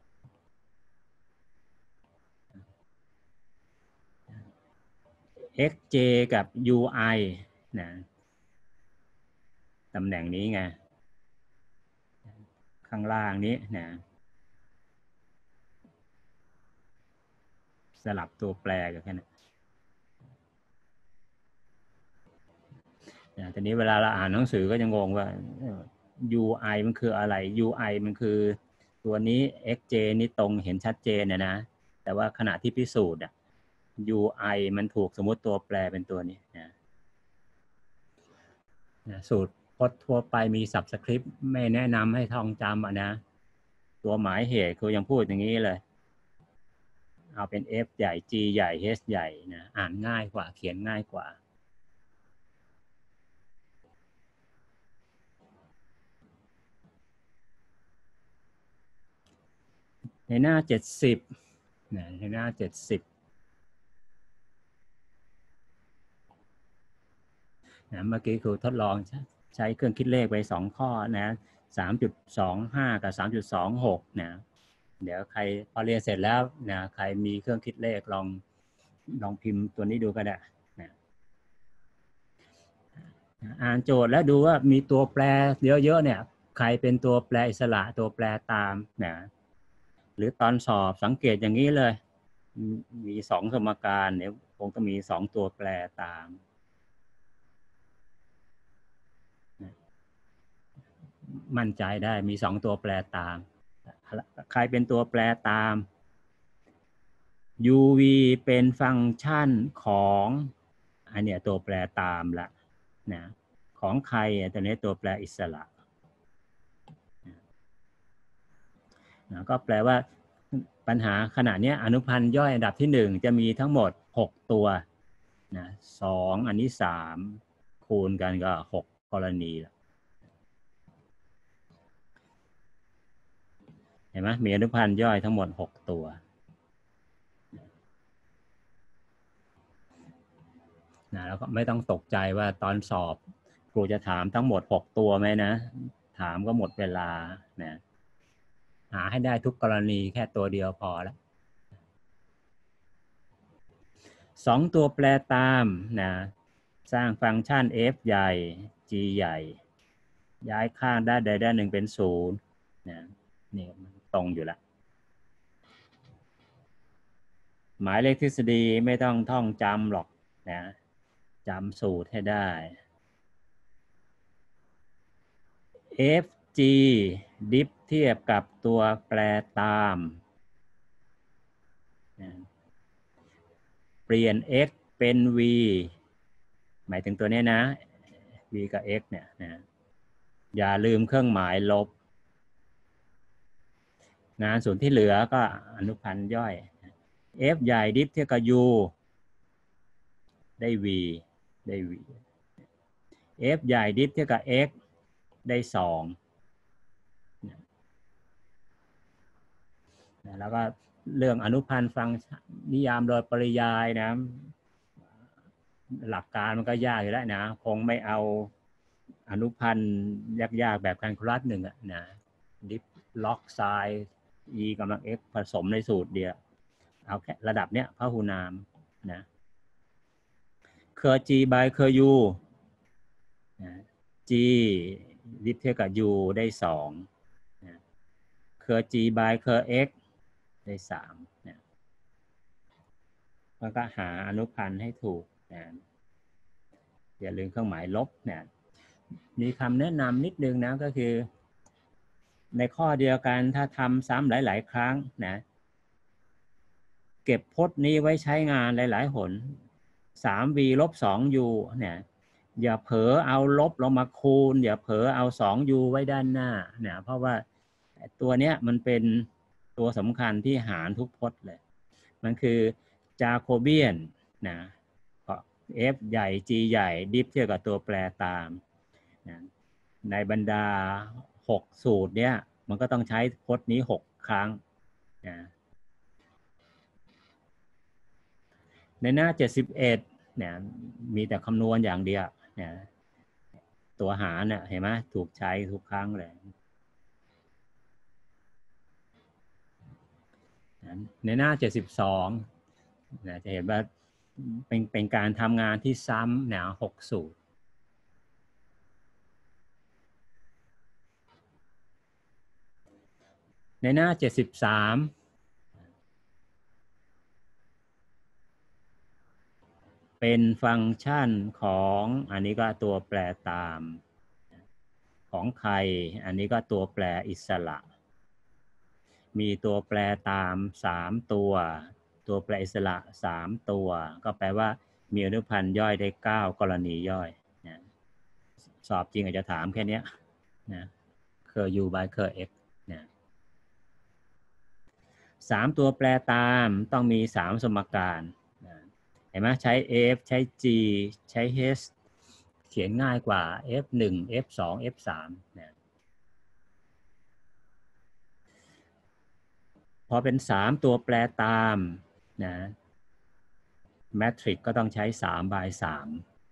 เอ็กซ์ เจ กับ ยู ไอ นะตำแหน่งนี้ไงข้างล่างนี้นะสลับตัวแปรกันแค่นั้นนะทีนี้เวลาเราอ่านหนังสือก็จะงงว่า ยู ไอ มันคืออะไร ยู ไอ มันคือตัวนี้ เอ็กซ์ เจ นี่ตรงเห็นชัดเจนนะนะแต่ว่าขณะที่พิสูจน์ ยู ไอ มันถูกสมมติตัวแปรเป็นตัวนี้นะนะสูตรพจน์ทั่วไปมี subscript ไม่แนะนำให้ท่องจำอ่ะนะตัวหมายเหตุคือยังพูดอย่างนี้เลยเอาเป็น F ใหญ่ G ใหญ่ H ใหญ่นะอ่านง่ายกว่าเขียนง่ายกว่าในหน้าเจ็ดสิบนะในหน้าเจ็ดสิบนะเมื่อกี้ครูทดลองใช้เครื่องคิดเลขไปสองข้อนะ สามจุดสองห้า กับ สามจุดสองหก นะเดี๋ยวใครพอเรียนเสร็จแล้วนะใครมีเครื่องคิดเลขลองลองพิมพ์ตัวนี้ดูก็ได้นะอ่านโจทย์แล้วดูว่ามีตัวแปรเยอะๆเนี่ยใครเป็นตัวแปรอิสระตัวแปรตามนะหรือตอนสอบสังเกตอย่างนี้เลยมีสองสมการเนี่ยคงต้องมีสองตัวแปรตามมั่นใจได้มีสองตัวแปรตามใครเป็นตัวแปรตาม ยู วี เป็นฟังก์ชันของอันเนี้ยตัวแปรตามละนะของใครอ่ะตัวนี้ตัวแปรอิสระนะก็แปลว่าปัญหาขณะนี้อนุพันธ์ย่อยอันดับที่หนึ่งจะมีทั้งหมดหกตัวนะสองอันนี้สามคูณกันก็หกกรณีละเห็นไหมมีอนุพันธ์ย่อยทั้งหมดหกตัวนะแล้วก็ไม่ต้องตกใจว่าตอนสอบครูจะถามทั้งหมดหกตัวไหมนะถามก็หมดเวลานะหาให้ได้ทุกกรณีแค่ตัวเดียวพอแล้วสองตัวแปรตามนะสร้างฟังก์ชัน f ใหญ่ g ใหญ่ย้ายข้างด้านใดด้านหนึ่งเป็นศูนย์นะนี่ตรงอยู่ละหมายเลขทฤษฎีไม่ต้องท่องจำหรอกนะจำสูตรให้ได้ f g ดิฟเทียบกับตัวแปรตามนะเปลี่ยน x เป็น v หมายถึงตัวนี้นะ v กับ x เนี่ยนะอย่าลืมเครื่องหมายลบนะส่วนที่เหลือก็อนุพันธ์ย่อย f ใหญ่ดิฟเทียบกับ u ได้ v ได้ v f ใหญ่ดิฟเทียบกับ x ได้สองนะแล้วก็เรื่องอนุพันธ์ฟังนิยามโดยปริยายนะหลักการมันก็ยากอยู่แล้วนะคงไม่เอาอนุพันธ์ยากๆแบบแคลคูลัสหนึ่งอะนะดิฟล็อกไซน์ e กำลัง x ผสมในสูตรเดียวเอาแค่ระดับเนี้ยพหุนามนะเคอร์ G by เคอร์ U นะ G ดิฟเท่ากับ U ได้สองนะเคอร์ G by เคอร์ X ได้สามนะแล้วก็หาอนุพันธ์ให้ถูกนะอย่าลืมเครื่องหมายลบเนี่ยมีคำแนะนำนิดนึงนะก็คือในข้อเดียวกันถ้าทำซ้ำหลายๆครั้งนะเก็บพจน์นี้ไว้ใช้งานหลายๆหน สาม วี ลบ สอง ยู เนี่ยอย่าเผลอเอาลบลงมาคูณอย่าเผลอเอา สอง ยู ไว้ด้านหน้าเนี่ยเพราะว่าตัวเนี้ยมันเป็นตัวสำคัญที่หารทุกพจน์เลยมันคือจาโคเบียนนะ F ใหญ่ G ใหญ่ดิฟเทียบกับตัวแปรตามนะในบรรดาหกสูตรเนี้ยมันก็ต้องใช้พจน์นี้หกครั้งนะในหน้าเจ็ดสิบเอ็ดเนี่ยมีแต่คำนวณอย่างเดียวเนี่ยตัวหารเนี่ยเห็นไหมถูกใช้ทุกครั้งเลยในหน้าเจ็ดสิบสองนะจะเห็นว่าเป็นเป็นการทำงานที่ซ้ำเนี่ยหกสูตรในหน้าเจ็ดสิบสามเป็นฟังก์ชันของอันนี้ก็ตัวแปรตามของใครอันนี้ก็ตัวแปรอิสระมีตัวแปรตามสามตัวตัวแปรอิสระสามตัวก็แปลว่ามีอนุพันธ์ย่อยได้เก้ากรณีย่อยนะสอบจริงอาจจะถามแค่นี้นะเคอร์ U by เคอร์ X นะสามตัวแปรตามต้องมีสามสมการนะเห็นไหมใช้ F ใช้ G ใช้ H เขียนง่ายกว่า เอฟ หนึ่ง เอฟ สอง เอฟ สาม นะพอเป็นสามตัวแปรตามนะแมทริกก็ต้องใช้สาม by สาม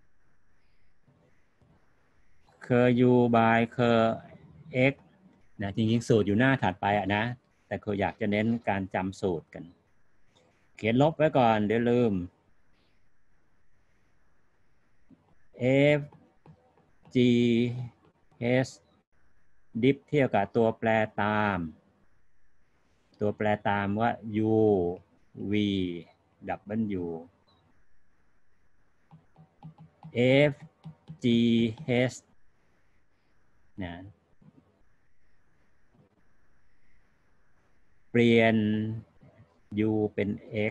เคอร์ U by เคอร์ X นะจริงๆสูตรอยู่หน้าถัดไปอ่ะนะแต่คืออยากจะเน้นการจำสูตรกันเขียนลบไว้ก่อนเดี๋ยวลืม F G H ดิฟเทียบกับตัวแปรตามตัวแปรตามว่า U V W F G H นะเปลี่ยน U เป็น X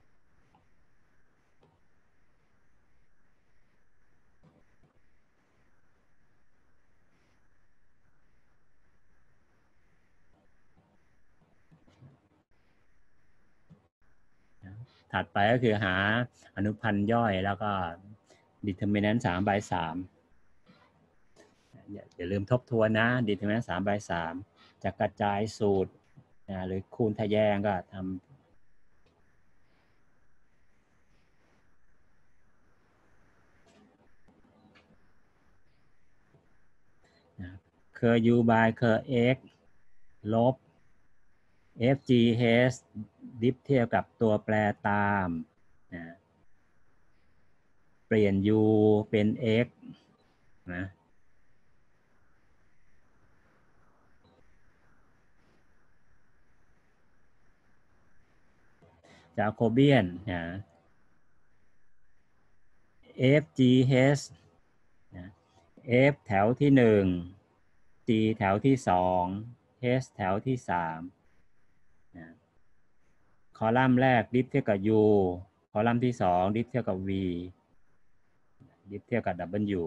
ถัดไปก็คือหาอนุพันธ์ย่อยแล้วก็ determinant สาม by สามอย่าลืมทบทวนนะ determinant สาม by สามจะกระจายสูตรนะหรือคูณทะแยงก็ทำเคอร์ U by เคอร์ X ลบ F G H ดิฟเทียบกับตัวแปรตามนะเปลี่ยน U เป็น X นะจาโคเบียนนะ F G H นะ F แถวที่หนึ่ง G แถวที่สอง H แถวที่สามนะคอลัมน์แรกดิฟเทียบกับ U คอลัมน์ที่สองดิฟเทียบกับ V ดิฟเทียบกับ W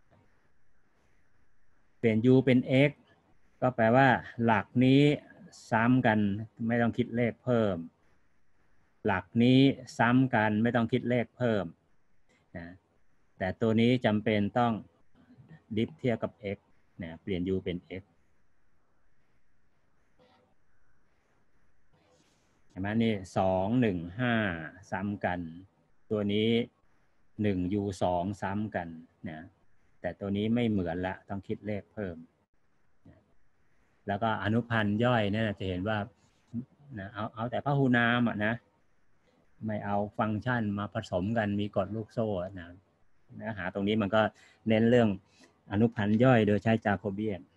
เปลี่ยน U เป็น X ก็แปลว่าหลักนี้ซ้ำกันไม่ต้องคิดเลขเพิ่มหลักนี้ซ้ำกันไม่ต้องคิดเลขเพิ่มนะแต่ตัวนี้จำเป็นต้องดิฟเทียบกับ x นะเปลี่ยน u เป็น x เห็นไหมนี่สอง หนึ่ง ห้าซ้ำกันตัวนี้หนึ่ง u สองซ้ำกันนะแต่ตัวนี้ไม่เหมือนละต้องคิดเลขเพิ่มแล้วก็อนุพันธ์ย่อยเนี่ยจะเห็นว่านะเอาเอาแต่พหูนามอ่ะนะไม่เอาฟังก์ชันมาผสมกันมีกฎลูกโซ่นะเนื้อหาตรงนี้มันก็เน้นเรื่องอนุพันธ์ย่อยโดยใช้จาโคเบียน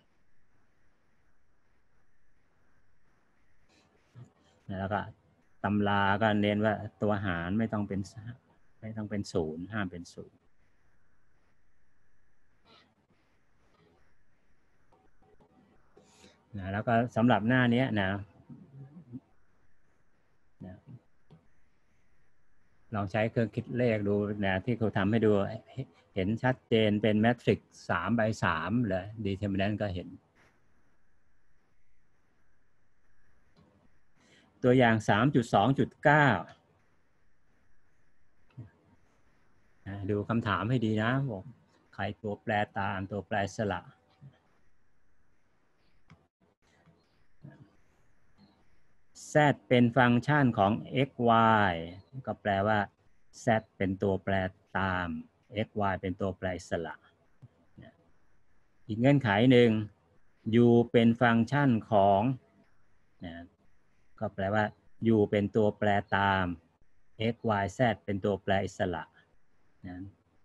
แล้วก็ตำราก็เน้นว่าตัวหารไม่ต้องเป็นไม่ต้องเป็นศูนย์ห้ามเป็นศูนย์นะแล้วก็สำหรับหน้านี้นะนะลองใช้เครื่องคิดเลขดูนะที่ครูทำให้ดูเห็นชัดเจนเป็นแมทริกซ์สามใบสามเลยดีเทอร์มินนต์ก็เห็นตัวอย่าง สามจุดสองจุดเก้า ดูคำถามให้ดีนะบอกใครตัวแปรตามตัวแปรสละz เป็นฟังก์ชันของ x y ก็แปลว่า z เป็นตัวแปรตาม x y เป็นตัวแปรสละอีกเงื่อนไขหนึ่ง u เป็นฟังก์ชันของนะก็แปลว่า u เป็นตัวแปรตาม x y z เป็นตัวแปรอิสระนะ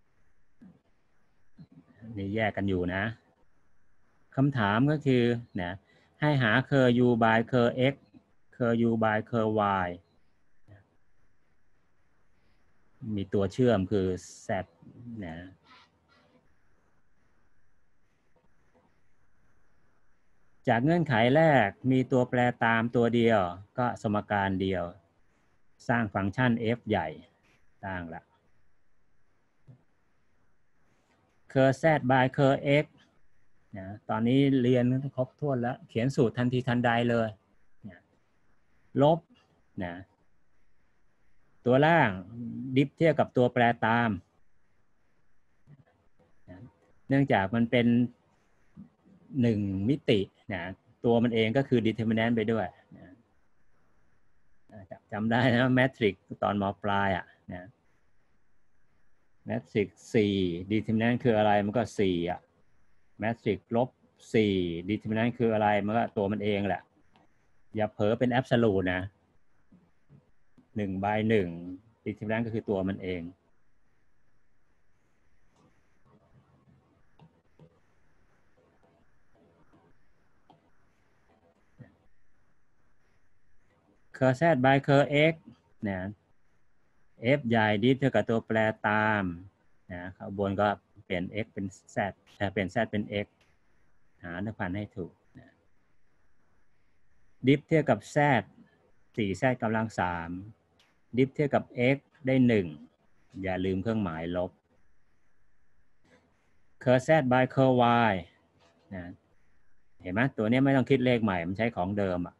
นี่แยกกันอยู่นะคำถามก็คือนะให้หาเคอร์ u by เคอร์ x เคอร์ u by เคอร์ y มีตัวเชื่อมคือ z นะจากเงื่อนไขแรกมีตัวแปรตามตัวเดียวก็สมการเดียวสร้างฟังก์ชัน f ใหญ่สร้างละเคอร์ z by เคอร์ x นะตอนนี้เรียนครบถ้วนแล้วเขียนสูตรทันทีทันใดเลยนะลบนะตัวล่างดิฟเทียบกับตัวแปรตามนะเนื่องจากมันเป็นหนึ่งมิตินะตัวมันเองก็คือ determinant ไปด้วยนะจำได้นะแมทริกตอนม.ปลายอ่ะนะแมทริกสี่ determinant คืออะไรมันก็สี่อ่ะแมทริกลบสี่ determinant คืออะไรมันก็ตัวมันเองแหละอย่าเผลอเป็น absolute นะหนึ่ง by หนึ่ง determinant ก็คือตัวมันเองเคอร์ z by เคอร์ x นะ f ใหญ่ดิฟเท่ากับตัวแปรตามนะข้างบนก็เปลี่ยน x เป็น z เปลี่ยน z เป็น x หาอนุพันธ์ให้ถูกนะดิฟเทียบกับ z สี่ z กำลังสามดิฟเทียบกับ x ได้หนึ่งอย่าลืมเครื่องหมายลบเคอร์ z by เคอร์ y นะเห็นไหมตัวนี้ไม่ต้องคิดเลขใหม่มันใช้ของเดิมอ่ะ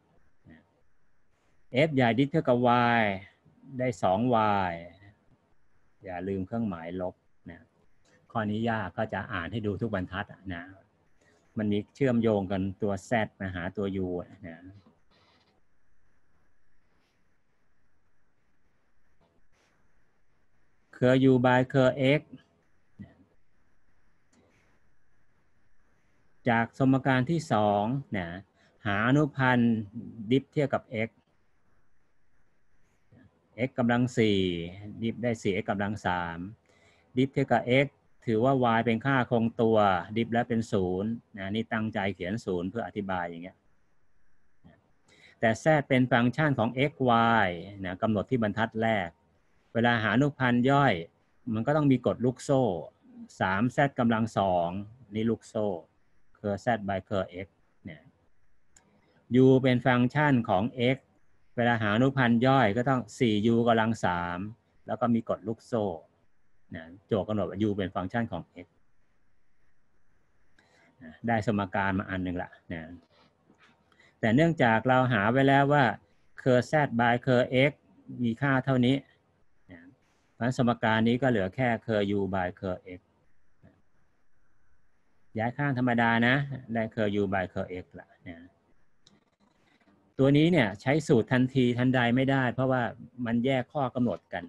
f ใหญ่ดิฟเท่ากับ y ได้ สอง y อย่าลืมเครื่องหมายลบนะข้อนี้ยากก็จะอ่านให้ดูทุกบรรทัดนะมันมีเชื่อมโยงกันตัว z มาหาตัว u นะเคอร์ u by เคอร์ x จากสมการที่สองนะหาอนุพันธ์ดิฟเทียบกับ x x กำลังสี่ดิฟได้ สี่ x กำลังสามดิฟเท่ากับ x ถือว่า y เป็นค่าคงตัวดิฟแล้วเป็นศูนย์นะนี่ตั้งใจเขียนศูนย์เพื่ออธิบายอย่างเงี้ยแต่ z เป็นฟังก์ชันของ x y นะกำหนดที่บรรทัดแรกเวลาหาอนุพันธ์ย่อยมันก็ต้องมีกฎลูกโซ่ สาม z กำลังสองนี่ลูกโซ่เคอร์ z by เคอร์ x เนี่ย u เป็นฟังก์ชันของ x เวลาหาอนุพันธ์ย่อยก็ต้อง สี่ u กำลังสามแล้วก็มีกฎลูกโซ่นะโจทย์กำหนดว่า u เป็นฟังก์ชันของ x นะได้สมการมาอันหนึ่งละนะแต่เนื่องจากเราหาไว้แล้วว่า เคอร์ z by เคอร์ x มีค่าเท่านี้นะเพราะสมการนี้ก็เหลือแค่เคอร์ u by เคอร์ x ย้ายข้างธรรมดานะได้เคอร์ u by เคอร์ x ละนะตัวนี้เนี่ยใช้สูตรทันทีทันใดไม่ได้เพราะว่ามันแยกข้อกำหนดกัน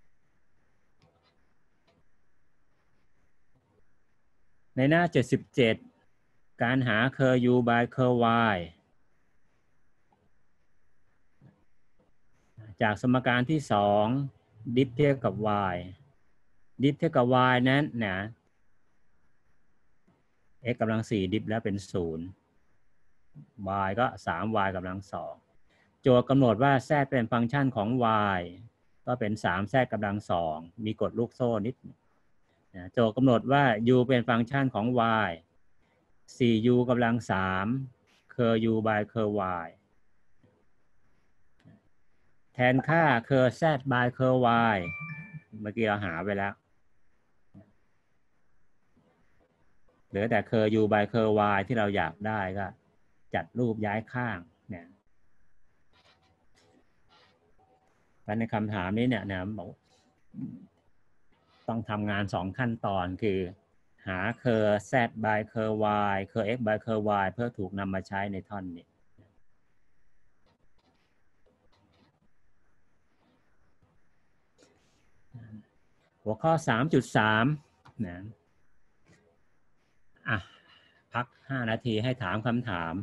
ในหน้าเจ็ดสิบเจ็ดการหาเคอร์ u by เคอร์ y จากสมการที่สองดิฟเทียบกับ y ดิฟเทียบกับ y นั้นนะ x กำลังสี่ดิฟแล้วเป็นศูนย์ y ก็ สาม y กำลังสองโจทย์กำหนดว่า z เป็นฟังก์ชันของ y ก็เป็น สาม z กำลังสองมีกฎลูกโซ่นิดนะโจทย์กำหนดว่า u เป็นฟังก์ชันของ y สี่ u กำลังสามเคอร์ u by เคอร์ y แทนค่าเคอร์ z by เคอร์ y เมื่อกี้เราหาไปแล้วเหลือแต่เคอร์ u by เคอร์ y ที่เราอยากได้ก็จัดรูปย้ายข้างเนี่ยในคำถามนี้เนี่ยนะบอกต้องทำงานสองขั้นตอนคือหาเคอร์ z by เคอร์ y เคอร์ x by เคอร์ y เพื่อถูกนำมาใช้ในท่อนนี้หัวข้อ สามจุดสาม นะอ่ะพักห้านาทีให้ถามคำถาม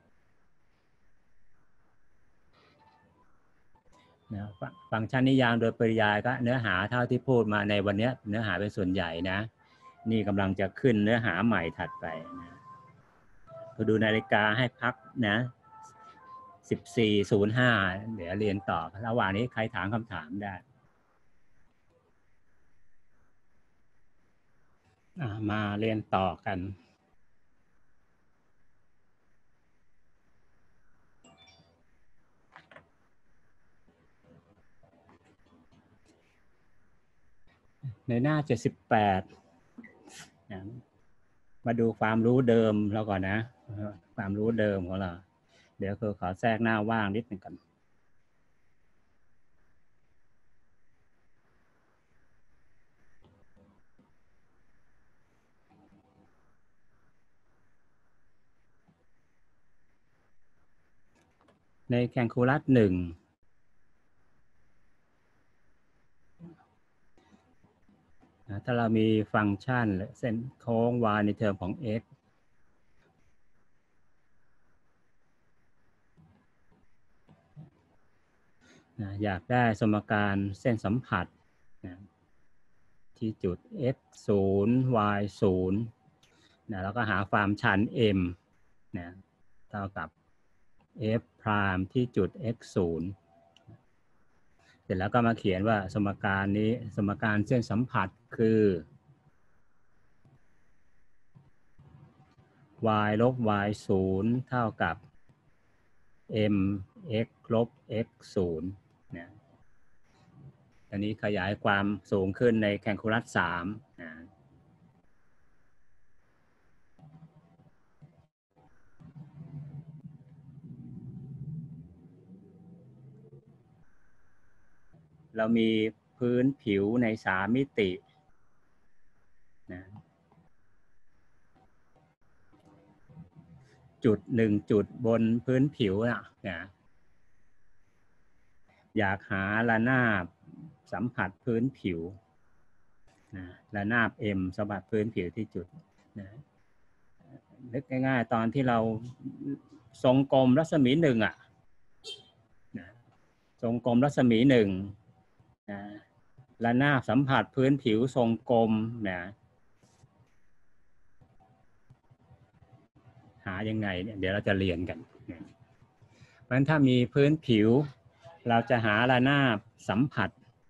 นะฟังก์ชันนิยามโดยปริยายก็เนื้อหาเท่าที่พูดมาในวันนี้เนื้อหาเป็นส่วนใหญ่นะนี่กำลังจะขึ้นเนื้อหาใหม่ถัดไปนะดูนาฬิกาให้พักนะสิบสี่ ศูนย์ ห้าเดี๋ยวเรียนต่อระหว่างนี้ใครถามคำถามได้มาเรียนต่อกันในหน้าเจ็ดสิบแปดนะมาดูความรู้เดิมแล้วก่อนนะความรู้เดิมของเราเดี๋ยวคือขอแทรกหน้าว่างนิดหนึ่งก่อนในแคลคูลัสหนึ่งถ้าเรามีฟังก์ชันเส้นโค้ง y ในเทอมของ x นะอยากได้สมการเส้นสัมผัสนะที่จุด x ศูนย์ y ศูนย์นะแล้วก็หาความชัน m นะเท่ากับ f พรามที่จุด x ศูนย์เสร็จแล้วก็มาเขียนว่าสมการนี้สมการเส้นสัมผัสคือ y ลบ y ศูนย์เท่ากับ m x ลบ x ศูนย์นะอันนี้ขยายความสูงขึ้นในแคลคูลัสสามนะเรามีพื้นผิวในสามมิตินะจุดหนึ่งจุดบนพื้นผิวนะนะอยากหาระนาบสัมผัสพื้นผิวนะระนาบ m สัมผัสพื้นผิวที่จุดนะนึกง่ายๆตอนที่เราทรงกลมรัศมีหนึ่งอ่ะนะทรงกลมรัศมีหนึ่งนะระนาบสัมผัสพื้นผิวทรงกลมนะหายังไงเนี่ยเดี๋ยวเราจะเรียนกันเพราะฉะนั้นถ้ามีพื้นผิวเราจะหาระนาบสัมผัส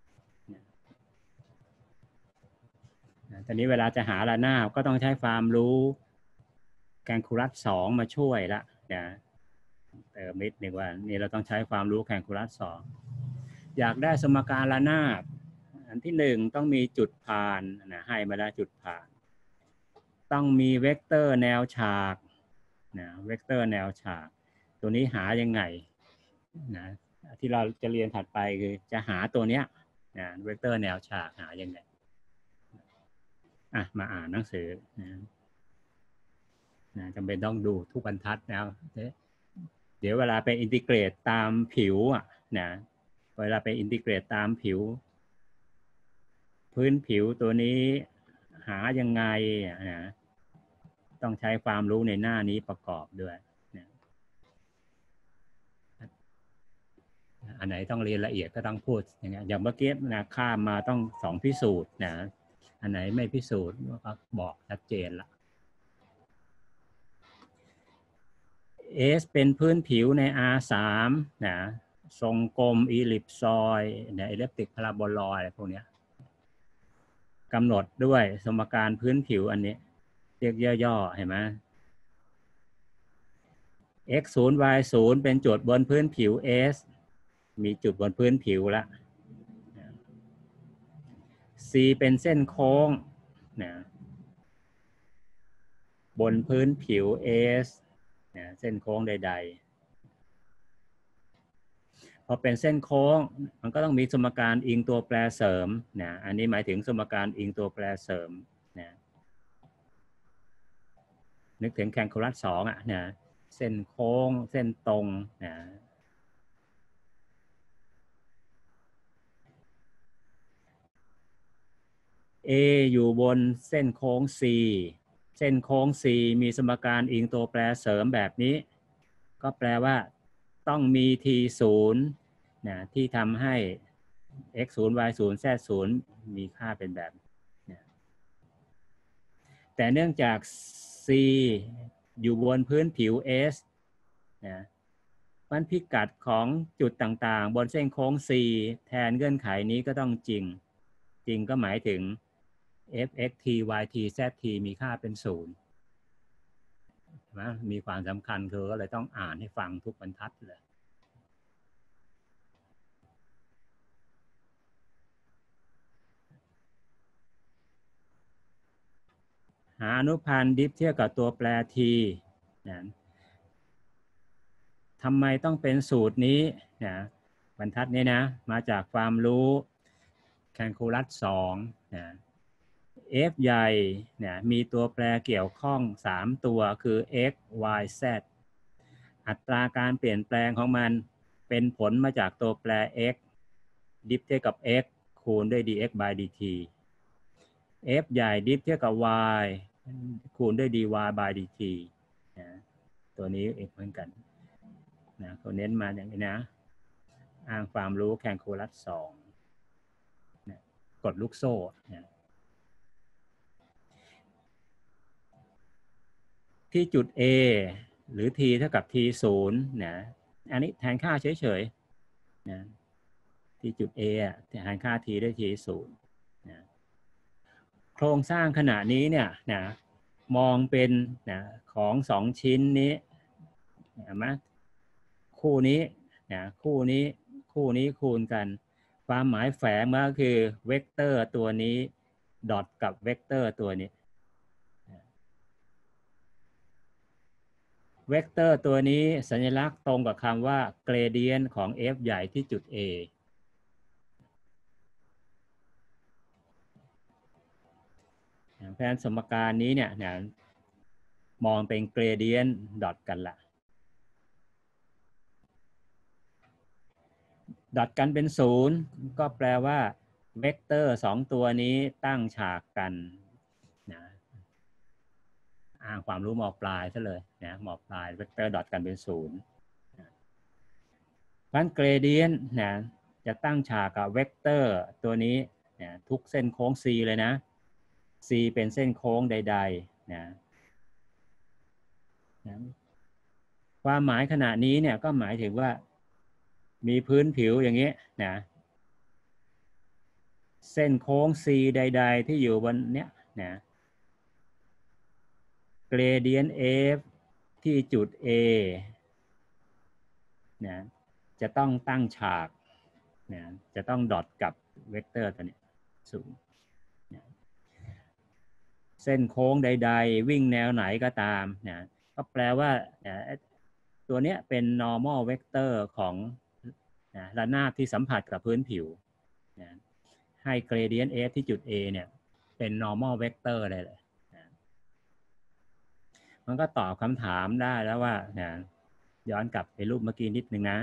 ตอนนี้เวลาจะหาระนาบก็ต้องใช้ความรู้แคลคูลัสสองมาช่วยละนะเติมนิดนึงว่านี่เราต้องใช้ความรู้แคลคูลัสสองอยากได้สมการระนาบอันที่หนึ่งต้องมีจุดผ่านนะให้มาแล้วจุดผ่านต้องมีเวกเตอร์แนวฉากนะเวกเตอร์แนวฉากตัวนี้หายังไงนะที่เราจะเรียนถัดไปคือจะหาตัวเนี้ยนะเวกเตอร์แนวฉากหายังไงอ่ะมาอ่านหนังสือนะนะจำเป็นต้องดูทุกบรรทัดแล้วเดี๋ยวเวลาไปอินทิเกรตตามผิวอ่ะนะเวลาไปอินทิเกรตตามผิวพื้นผิวตัวนี้หายังไงนะต้องใช้ความรู้ในหน้านี้ประกอบด้วยนะอันไหนต้องเรียนละเอียดก็ต้องพูดอย่างเงี้ยอย่างเมื่อกี้นะข้ามมาต้องสองพิสูจน์นะอันไหนไม่พิสูจน์ก็บอกชัดเจนละ S เป็นพื้นผิวใน อาร์ สาม นะทรงกลมอีลิปซอยด์นะอิเล็ปติกพาราโบลอยด์อะไรพวกนี้กำหนดด้วยสมการพื้นผิวอันนี้เรียกย่อๆเห็นไหม x ศูนย์ y ศูนย์เป็นจุดบนพื้นผิว S มีจุดบนพื้นผิวแล้ว C เป็นเส้นโค้งนะบนพื้นผิว S นะเส้นโค้งใดๆพอเป็นเส้นโค้งมันก็ต้องมีสมการอิงตัวแปรเสริมนะอันนี้หมายถึงสมการอิงตัวแปรเสริมนะนึกถึงแคลคูลัสสองอ่ะนะเส้นโค้งเส้นตรงนะ A อยู่บนเส้นโค้ง C เส้นโค้ง C มีสมการอิงตัวแปรเสริมแบบนี้ก็แปลว่าต้องมี t ศูนย์นะที่ทำให้ x ศูนย์ y ศูนย์ z ศูนย์มีค่าเป็นแบบนะแต่เนื่องจาก C อยู่บนพื้นผิว S นะมันพิกัดของจุดต่างๆบนเส้นโค้ง C แทนเงื่อนไขนี้ก็ต้องจริงจริงก็หมายถึงf x t y t z t มีค่าเป็นศูนย์นะมีความสำคัญคือก็เลยต้องอ่านให้ฟังทุกบรรทัดเลยหาอนุพันธ์ดิฟเทียบกับตัวแปร t นะทำไมต้องเป็นสูตรนี้นะบรรทัดนี้นะมาจากความรู้แคลคูลัสสองนะ f ใหญ่เนี่ยมีตัวแปรเกี่ยวข้องสามตัวคือ x y z อัตราการเปลี่ยนแปลงของมันเป็นผลมาจากตัวแปร x ดิฟเทียบกับ x คูณด้วย dx by dt f ใหญ่ดิฟเทียบกับ y คูณด้วย dy by dt นะตัวนี้เองเหมือนกันนะเขาเน้นมาอย่างนี้นะอ้างความรู้แคลคูลัสสองนะกดลูกโซ่นะที่จุด A หรือ t เท่ากับ t ศูนย์นะอันนี้แทนค่าเฉยๆนะที่จุด A อ่ะแทนค่า t ด้วย t ศูนย์นะโครงสร้างขณะนี้เนี่ยนะมองเป็นนะของสองชิ้นนี้เห็นไหมคู่นี้นะคู่นี้คู่นี้คูณกันความหมายแฝงมาก็คือเวกเตอร์ตัวนี้ดอทกับเวกเตอร์ตัวนี้เวกเตอร์ตัวนี้สัญลักษณ์ตรงกับคำว่า gradient ของ f ใหญ่ที่จุด A เพราะฉะนั้นสมการนี้เนี่ยนะมองเป็น gradient ดอทกันละดอทกันเป็นศูนย์ก็แปลว่าเวกเตอร์สองตัวนี้ตั้งฉากกันนะอ้างความรู้ม.ปลายซะเลยนะม.ปลายเวกเตอร์ดอทกันเป็นศูนย์เพราะฉะนั้น gradient นะจะตั้งฉากกับเวกเตอร์ตัวนี้นะทุกเส้นโค้ง C เลยนะ C เป็นเส้นโค้งใดๆนะนะความหมายขณะนี้เนี่ยก็หมายถึงว่ามีพื้นผิวอย่างนี้นะเส้นโค้ง C ใดๆที่อยู่บนเนี้ยนะ gradient f ที่จุด A นะจะต้องตั้งฉากนะจะต้องดอทกับเวกเตอร์ตัวนี้ศูนย์นะเส้นโค้งใดๆวิ่งแนวไหนก็ตามนะก็แปลว่านะตัวนี้เป็น normal vector ของนะระนาบที่สัมผัสกับพื้นผิวนะให้ gradient f ที่จุด A เนี่ยเป็น normal vector เลยเลยนะมันก็ตอบคำถามได้แล้วว่านะย้อนกลับไปรูปเมื่อกี้นิดนึงนะ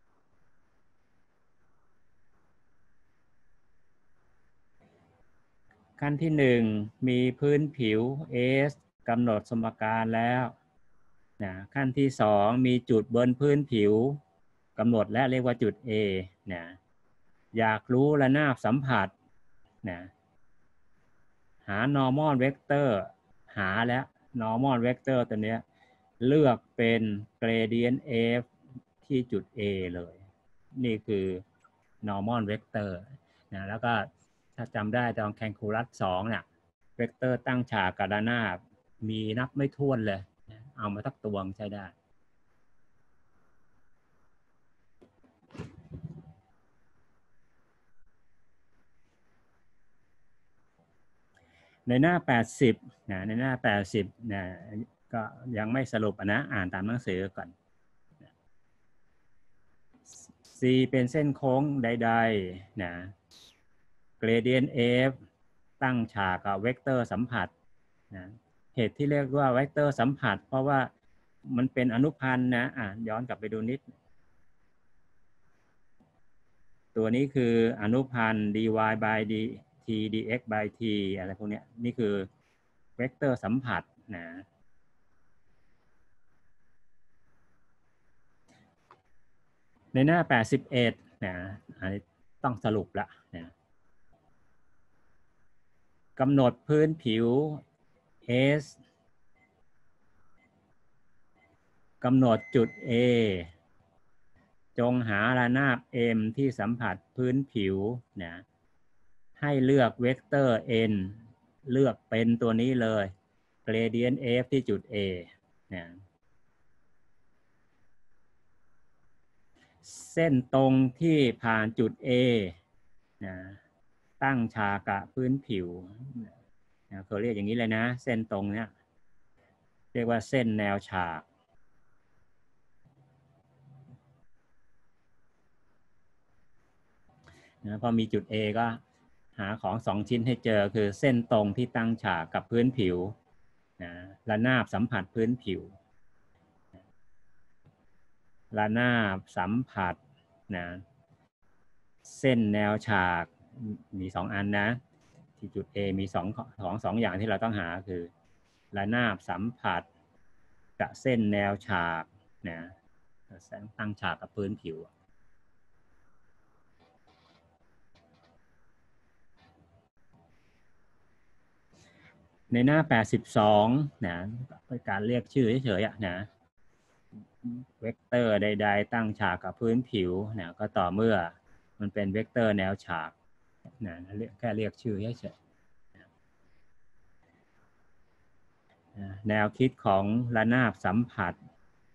ขั้นที่หนึ่งมีพื้นผิว S กำหนดสมการแล้วนะขั้นที่สองมีจุดบนพื้นผิวกำหนดและเรียกว่าจุด A นะอยากรู้ระนาบสัมผัสนะหา normal vector หาแล้ว normal vector ตัวเนี้ยเลือกเป็น gradient f ที่จุด A เลยนี่คือ normal vector นะแล้วก็ถ้าจำได้ตอนแคลคูลัสสองเนี่ยเวกเตอร์ตั้งฉากกับระนาบมีนับไม่ถ้วนเลยเอามาทักตวงใช้ได้ในหน้าแปดสิบนะในหน้าแปดสิบนะก็ยังไม่สรุปนะอ่านตามหนังสือก่อน C เป็นเส้นโค้งใดๆนะ gradient f ตั้งฉากกับเวกเตอร์สัมผัสนะเหตุที่เรียกว่าเวกเตอร์สัมผัสเพราะว่ามันเป็นอนุพันธ์นะอ่ะย้อนกลับไปดูนิดตัวนี้คืออนุพันธ์ dy by dt dx by t อะไรพวกนี้นี่คือเวกเตอร์สัมผัสนะในหน้าแปดสิบเอ็ดนะอันนี้ต้องสรุปละนะกำหนดพื้นผิว S กำหนดจุด A จงหาระนาบ M ที่สัมผัสพื้นผิวนะให้เลือกเวกเตอร์ n เลือกเป็นตัวนี้เลย gradient f ที่จุด A นะเส้นตรงที่ผ่านจุด A นะตั้งฉากกับพื้นผิวนะเขาเรียกอย่างนี้เลยนะเส้นตรงเนี้ยเรียกว่าเส้นแนวฉากนะพอมีจุด A ก็หาของสองชิ้นให้เจอคือเส้นตรงที่ตั้งฉากกับพื้นผิวนะระนาบสัมผัสพื้นผิวระนาบสัมผัสนะเส้นแนวฉากมีสองอันนะที่จุด A มีสองของสองอย่างที่เราต้องหาคือระนาบสัมผัสกับเส้นแนวฉากนะตั้งฉากกับพื้นผิวในหน้าแปดสิบสองนะการเรียกชื่อเฉยๆนะเวกเตอร์ใดๆตั้งฉากกับพื้นผิวนะก็ต่อเมื่อมันเป็นเวกเตอร์แนวฉากนะแค่เรียกชื่อเฉยๆแนวคิดของระนาบสัมผัส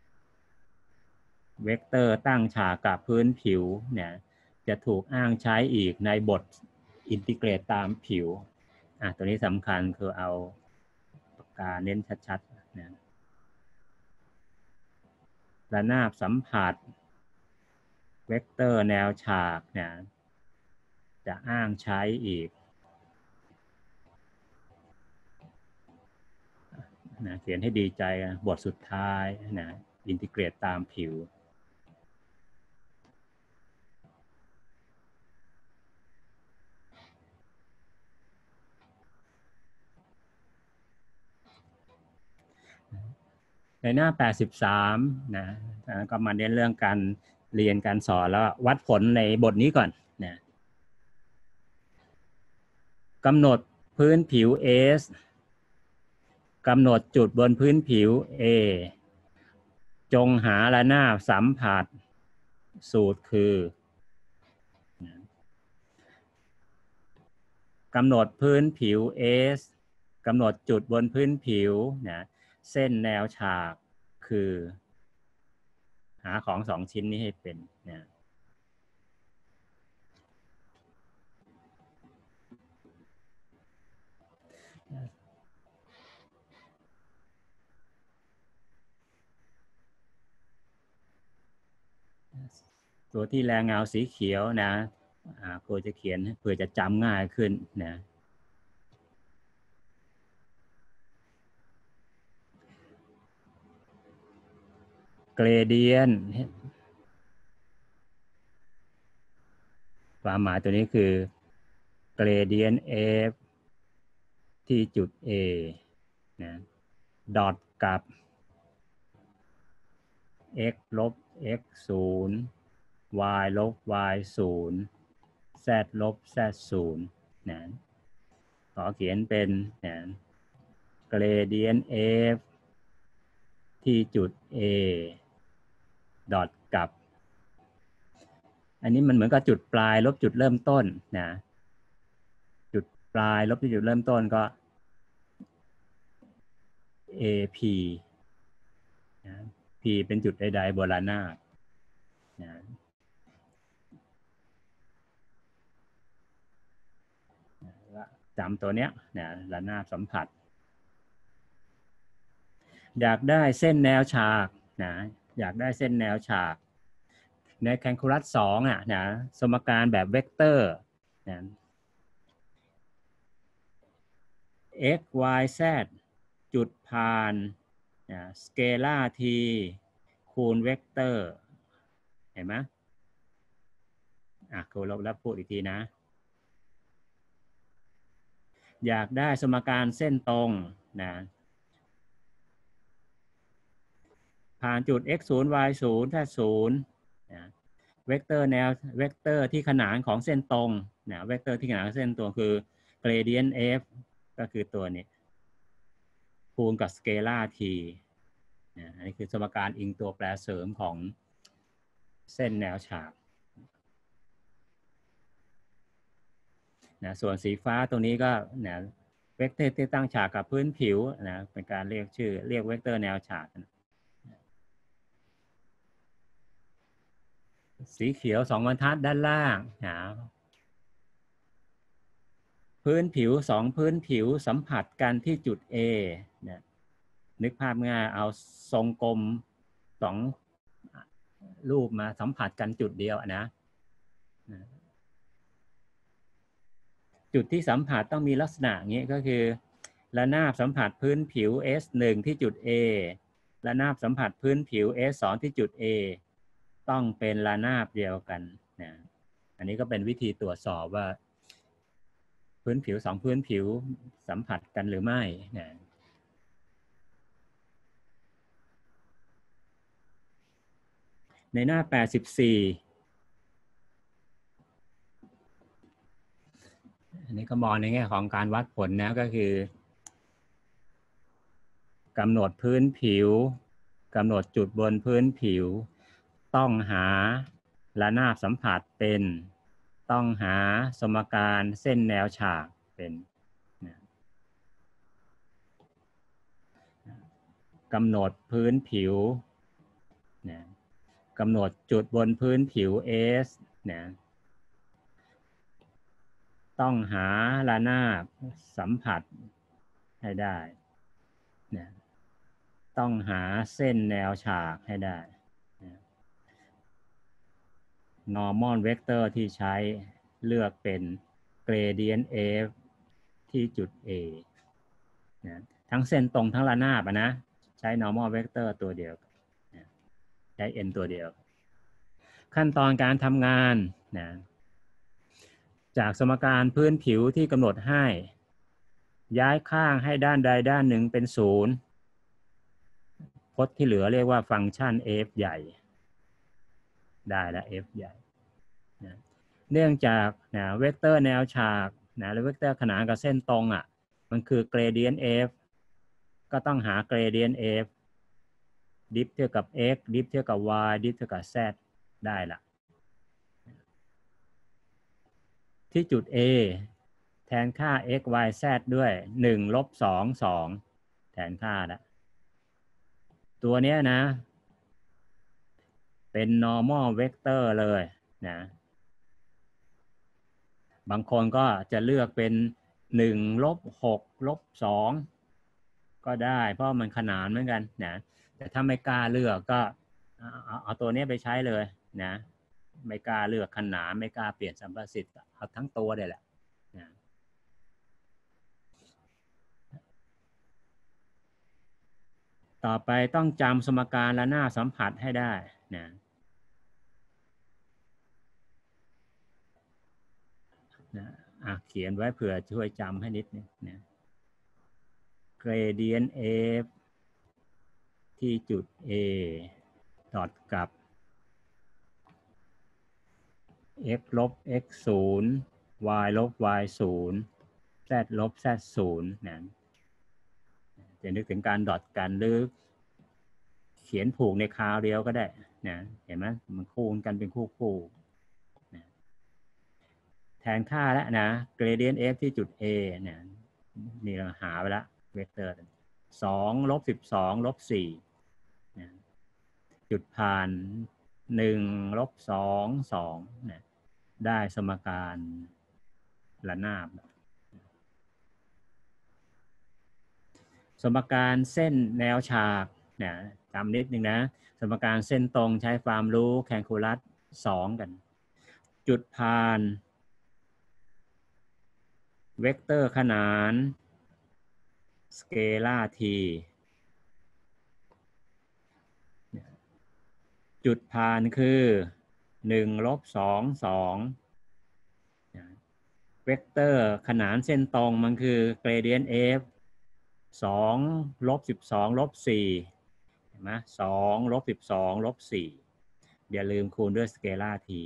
เวกเตอร์ตั้งฉากกับพื้นผิวเนี่ยจะถูกอ้างใช้อีกในบทอินทิเกรตตามผิวอ่ะตัวนี้สำคัญคือเอาปากกาเน้นชัดๆนะระนาบสัมผัสเวกเตอร์แนวฉากเนี่ยจะอ้างใช้อีกนะเขียนให้ดีใจบทสุดท้ายนะอินทิเกรตตามผิวในหน้าแปดสิบสามนะก็มาเน้นเรื่องการเรียนการสอนแล้ววัดผลในบทนี้ก่อนนะกำหนดพื้นผิว S กำหนดจุดบนพื้นผิว A จงหาระนาบสัมผัสสูตรคือกำหนดพื้นผิว S กำหนดจุดบนพื้นผิวนะเส้นแนวฉากคือหาของสองชิ้นนี้ให้เป็นนะตัวที่แรงเงาสีเขียวนะครูจะเขียนเพื่อจะจำง่ายขึ้นนะเกรเดียนความหมายตัวนี้คือ gradient f ที่จุด A นะดอทกับ x ลบ x ศูนย์ y ลบ y ศูนย์ z ลบ z ศูนย์นะขอเขียนเป็นนะ gradient f ที่จุด a ดอทกับอันนี้มันเหมือนกับจุดปลายลบจุดเริ่มต้นนะจุดปลายลบจุดเริ่มต้นก็ ap นะ p เป็นจุดใดๆบนระนาบนะจำตัวเนี้ยนะระนาบสัมผัสอยากได้เส้นแนวฉากนะอยากได้เส้นแนวฉากในแคลคูลัสสองอ่ะนะสมการแบบเวกเตอร์นะ x y z จุดผ่านนะสเกลาร์ t คูณเวกเตอร์เห็นไหมอ่ะครูลบแล้วพูดอีกทีนะอยากได้สมการเส้นตรงนะผ่านจุด x ศูนย์ y ศูนย์ z ศูนย์นะเวกเตอร์แนวเวกเตอร์ที่ขนานของเส้นตรงนะเวกเตอร์ที่ขนานของเส้นตรงคือ gradient f ก็คือตัวนี้คูณกับสเกลาร์ t นะอันนี้คือสมการอิงตัวแปรเสริมของเส้นแนวฉากนะส่วนสีฟ้าตรงนี้ก็นะเวกเตอร์ที่ตั้งฉากกับพื้นผิวนะเป็นการเรียกชื่อเรียกเวกเตอร์แนวฉากนะสีเขียวสองบรรทัดด้านล่างนะพื้นผิวสองพื้นผิวสัมผัสกันที่จุด A นะนึกภาพง่ายเอาทรงกลมสองรูปมาสัมผัสกันจุดเดียวนะจุดที่สัมผัสต้องมีลักษณะอย่างนี้ก็คือระนาบสัมผัสพื้นผิว เอส หนึ่ง ที่จุด A ระนาบสัมผัสพื้นผิว เอส สอง ที่จุด A ต้องเป็นระนาบเดียวกันนะอันนี้ก็เป็นวิธีตรวจสอบว่าพื้นผิวสองพื้นผิวสัมผัสกันหรือไม่นะในหน้าแปดสิบสี่อันนี้ก็มองในแง่ของการวัดผลนะก็คือกำหนดพื้นผิวกำหนดจุดบนพื้นผิวต้องหาระนาบสัมผัสเป็นต้องหาสมการเส้นแนวฉากเป็นกำหนดพื้นผิวนะกำหนดจุดบนพื้นผิว S นะต้องหาระนาบสัมผัสให้ได้นะต้องหาเส้นแนวฉากให้ได้นะ normal vector ที่ใช้เลือกเป็น gradient f ที่จุด A นะทั้งเส้นตรงทั้งระนาบนะใช้ normal vector ตัวเดียวนะใช้ n ตัวเดียวขั้นตอนการทำงานนะจากสมการพื้นผิวที่กำหนดให้ย้ายข้างให้ด้านใดด้านหนึ่งเป็นศูนย์พจน์ที่เหลือเรียกว่าฟังก์ชัน f ใหญ่ได้แล้ว f ใหญ่นะเนื่องจากนะเวกเตอร์แนวฉากนะหรือเวกเตอร์ขนานกับเส้นตรงอ่ะมันคือ gradient f ก็ต้องหา gradient f ดิฟเท่ากับ x ดิฟเท่ากับ y ดิฟเท่ากับ z ได้ละที่จุด A แทนค่า x y z ด้วยหนึ่งลบสอง สองแทนค่าละตัวเนี้ยนะเป็น normal vector เลยนะบางคนก็จะเลือกเป็นหนึ่งลบหกลบสองก็ได้เพราะมันขนานเหมือนกันนะแต่ถ้าไม่กล้าเลือกก็เอาเอาตัวนี้ไปใช้เลยนะไม่กล้าเลือกขนานไม่กล้าเปลี่ยนสัมประสิทธิ์เอาทั้งตัวเลยแหละนะต่อไปต้องจำสมการและหน้าสัมผัสให้ได้นะนะอ่ะเขียนไว้เผื่อช่วยจำให้นิดนึงนะ gradient f ที่จุด A ดอทกับ x ลบ x ศูนย์ y ลบ y ศูนย์ z ลบ z ศูนย์นะจะนึกถึงการดอทกันหรือเขียนผูกในคราวเดียวก็ได้นะเห็นไหมมันคูณกันเป็นคู่คู่นะแทนค่าแล้วนะ gradient f ที่จุด a เนี่ยนี่เราหาไปแล้วเวกเตอร์สองลบสิบสองลบสี่นะจุดผ่านหนึ่งลบสองสองนะได้สมการระนาบสมการเส้นแนวฉากนะจำนิดนึงนะสมการเส้นตรงใช้ความรู้แคลคูลัสสองกันจุดผ่านเวกเตอร์ขนานสเกลาร์ t จุดผ่านคือหนึ่งลบสองสองเวกเตอร์ขนานเส้นตรงมันคือ gradient f สองลบสิบสองลบสี่เห็นไหมสองลบสิบสองลบสี่อย่าลืมคูณด้วยสเกลาร์ t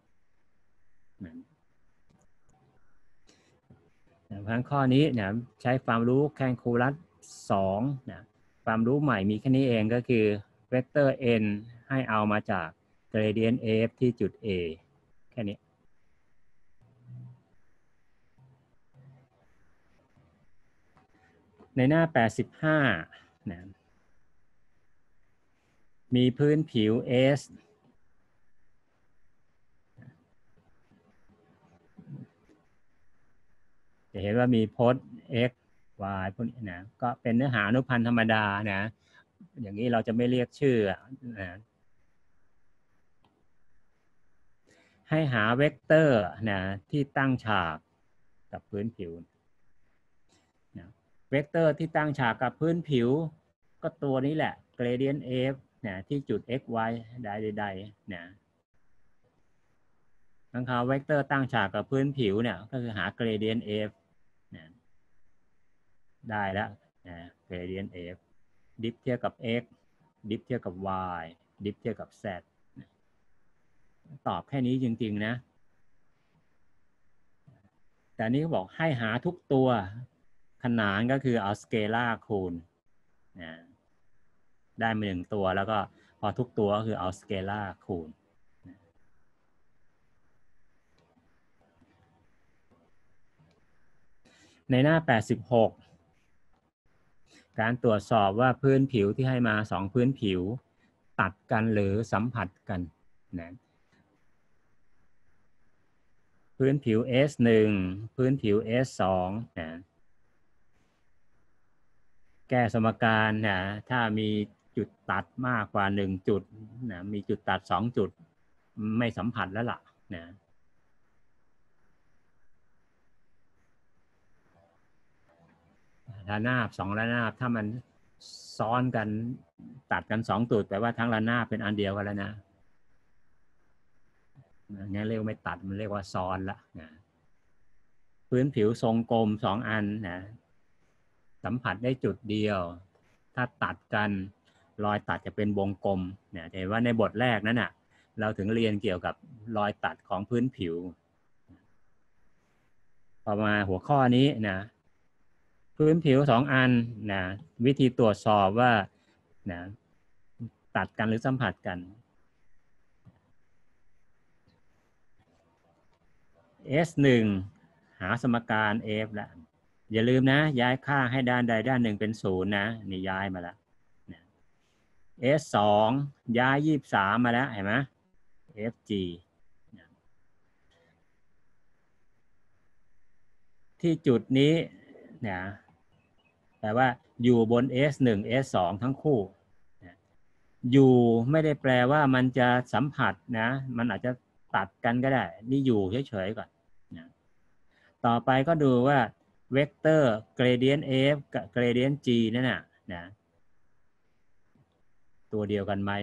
เพราะฉะนั้นข้อนี้นะใช้ความรู้แคลคูลัสสองนะความรู้ใหม่มีแค่นี้เองก็คือเวกเตอร์ n ให้เอามาจาก gradient f ที่จุด a แค่นี้ในหน้าแปดสิบห้านะมีพื้นผิว S จะเห็นว่ามีพจน์ x y พวกนี้นะก็เป็นเนื้อหาอนุพันธ์ธรรมดานะอย่างนี้เราจะไม่เรียกชื่อนะให้หาเวกเตอร์นะที่ตั้งฉากกับพื้นผิวนะเวกเตอร์ที่ตั้งฉากกับพื้นผิวก็ตัวนี้แหละ gradient f นะที่จุด x y ใดๆนะทั้งคาเวกเตอร์ตั้งฉากกับพื้นผิวเนี่ยก็คือหา gradient f นะได้แล้วนะ gradient f ดิฟเทียบกับ x ดิฟเทียบกับ y ดิฟเทียบกับ z ตอบแค่นี้จริงๆนะแต่นี้เขาบอกให้หาทุกตัวขนานก็คือเอาสเกลาร์คูณนะได้มาหนึ่งตัวแล้วก็พอทุกตัวก็คือเอาสเกลาร์คูณในหน้าแปดสิบหกการตรวจสอบว่าพื้นผิวที่ให้มาสองพื้นผิวตัดกันหรือสัมผัสกันนะพื้นผิว เอส หนึ่ง พื้นผิว เอส สอง นะแก้สมการนะถ้ามีจุดตัดมากกว่าหนึ่งจุดนะมีจุดตัดสองจุดไม่สัมผัสแล้วล่ะนะระนาบสองระนาบถ้ามันซ้อนกันตัดกันสองจุดแปลว่าทั้งระนาบเป็นอันเดียวกันแล้วนะงั้นเรียกไม่ตัดมันเรียกว่าซ้อนละนะพื้นผิวทรงกลมสองอันนะสัมผัสได้จุดเดียวถ้าตัดกันรอยตัดจะเป็นวงกลมเนี่ยเห็นว่าในบทแรกนั้นน่ะเราถึงเรียนเกี่ยวกับรอยตัดของพื้นผิวพอมาหัวข้อนี้นะพื้นผิวสองอันนะวิธีตรวจสอบว่านะตัดกันหรือสัมผัสกัน เอส หนึ่ง หาสมการ f แล้วอย่าลืมนะย้ายค่าให้ด้านใดด้านหนึ่งเป็นศูนย์นะนี่ย้ายมาแล้ว เอส สอง ย้ายยี่สิบสามมาแล้วเห็นไหม เอฟ จี ที่จุดนี้นะแปลว่าอยู่บน เอส หนึ่ง เอส สอง ทั้งคู่อยู่ไม่ได้แปลว่ามันจะสัมผัสนะมันอาจจะตัดกันก็ได้นี่อยู่เฉยๆก่อนนะต่อไปก็ดูว่าเวกเตอร์ gradient f กับ gradient g นั่นน่ะนะตัวเดียวกันไหม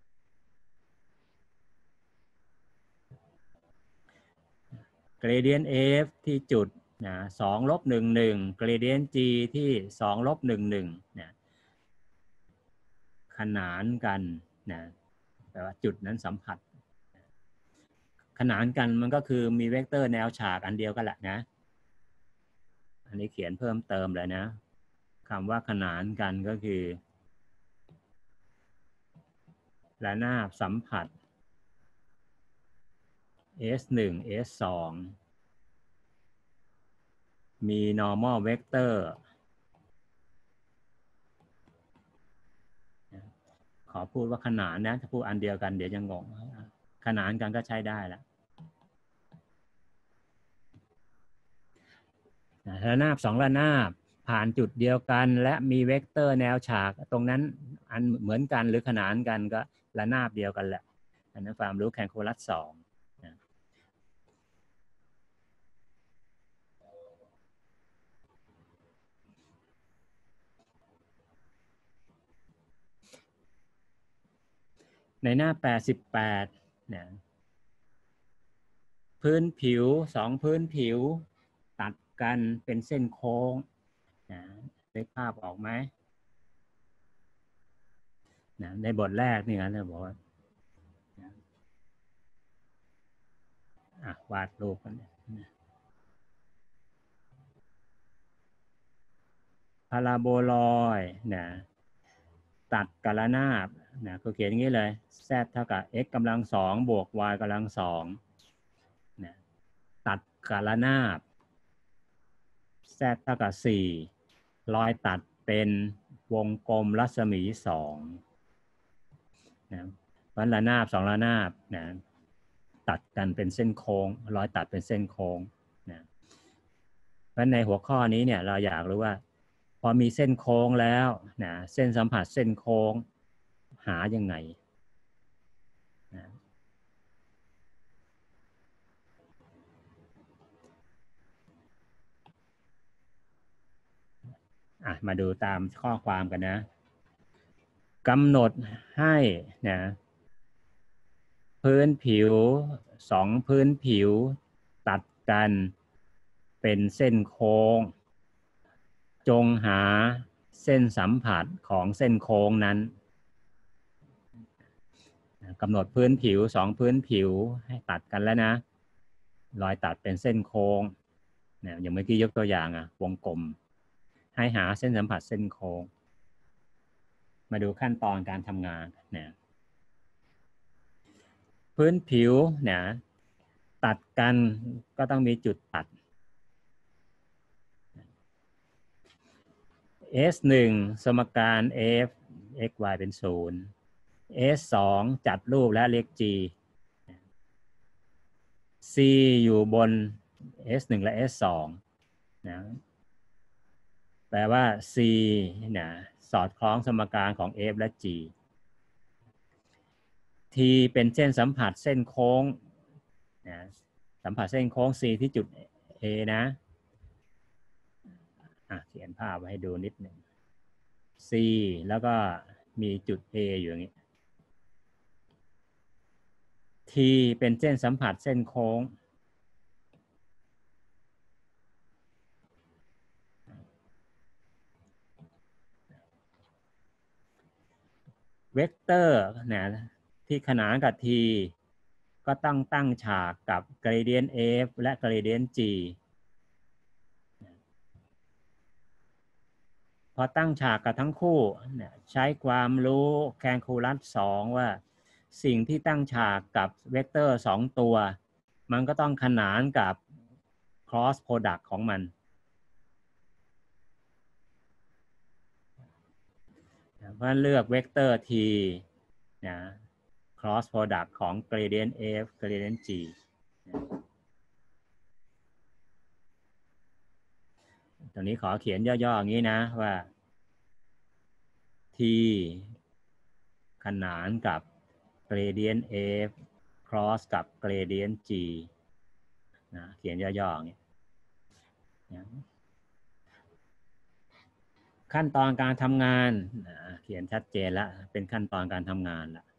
gradient f ที่จุดนะสองลบหนึ่งหนึ่ง gradient g ที่สองลบหนึ่งหนึ่งนะขนานกันนะแปลว่าจุดนั้นสัมผัสขนานกันมันก็คือมีเวกเตอร์แนวฉากอันเดียวกันแหละนะอันนี้เขียนเพิ่มเติมเลยนะคำว่าขนานกันก็คือระนาบสัมผัส เอส หนึ่ง เอส สอง มี normal vector ขอพูดว่าขนานนะถ้าพูดอันเดียวกันเดี๋ยวจะงงขนานกันก็ใช้ได้แล้วระนาบสองระนาบผ่านจุดเดียวกันและมีเวกเตอร์แนวฉากตรงนั้นอันเหมือนกันหรือขนานกันก็ระนาบเดียวกันแหละอันนั้นความรู้แคลคูลัสสองในหน้าแปดสิบแปดนะพื้นผิวสองพื้นผิวตัดกันเป็นเส้นโค้งนะได้ภาพออกไหมนะในบทแรกนี่นะเราบอกว่าอ่ะวาดรูปกันนะพาราโบลอยด์นะตัดกับระนาบนะก็เขียนอย่างนี้เลย z เท่ากับ x กำลังสองบวก y กำลังสองนะตัดกับระนาบ z เท่ากับสี่รอยตัดเป็นวงกลมรัศมีสองนะวันระนาบสองระนาบนะตัดกันเป็นเส้นโค้งรอยตัดเป็นเส้นโค้งนะเพราะในหัวข้อนี้เนี่ยเราอยากรู้ว่าพอมีเส้นโค้งแล้วนะเส้นสัมผัสเส้นโค้งหายังไงนะอ่ะมาดูตามข้อความกันนะกำหนดให้นะพื้นผิวสองพื้นผิวตัดกันเป็นเส้นโค้งจงหาเส้นสัมผัสของเส้นโค้งนั้นกำหนดพื้นผิวสองพื้นผิวให้ตัดกันแล้วนะรอยตัดเป็นเส้นโค้งเนี่ยอย่างเมื่อกี้ยกตัวอย่างอ่ะวงกลมให้หาเส้นสัมผัสเส้นโค้งมาดูขั้นตอนการทำงานเนี่ยพื้นผิวเนี่ยตัดกันก็ต้องมีจุดตัด เอส หนึ่ง สมการ f x y เป็นศูนย์ เอส สอง จัดรูปและเรียก g c อยู่บน เอส หนึ่ง และ เอส สอง นะแปลว่า c นะสอดคล้องสมการของ f และ g t เป็นเส้นสัมผัสเส้นโค้งนะสัมผัสเส้นโค้ง c ที่จุด a นะอ่ะเขียนภาพไว้ให้ดูนิดหนึ่ง c แล้วก็มีจุด a อยู่อย่างนี้ t เป็นเส้นสัมผัสเส้นโค้งเวกเตอร์นะที่ขนานกับ t ก็ต้องตั้งฉากกับ gradient f และ gradient g พอตั้งฉากกับทั้งคู่ใช้ความรู้แคลคูลัสสองว่าสิ่งที่ตั้งฉากกับเวกเตอร์สองตัวมันก็ต้องขนานกับ cross product ของมันเพราะเลือกเวกเตอร์ t นะ cross product ของ gradient f gradient g ตรงนี้ขอเขียนย่อๆอย่างนี้นะว่า t ขนานกับ gradient f cross กับ gradient g นะเขียนย่อๆอย่างนี้ขั้นตอนการทำงานเขียนชัดเจนแล้วเป็นขั้นตอนการทำงานแล้ว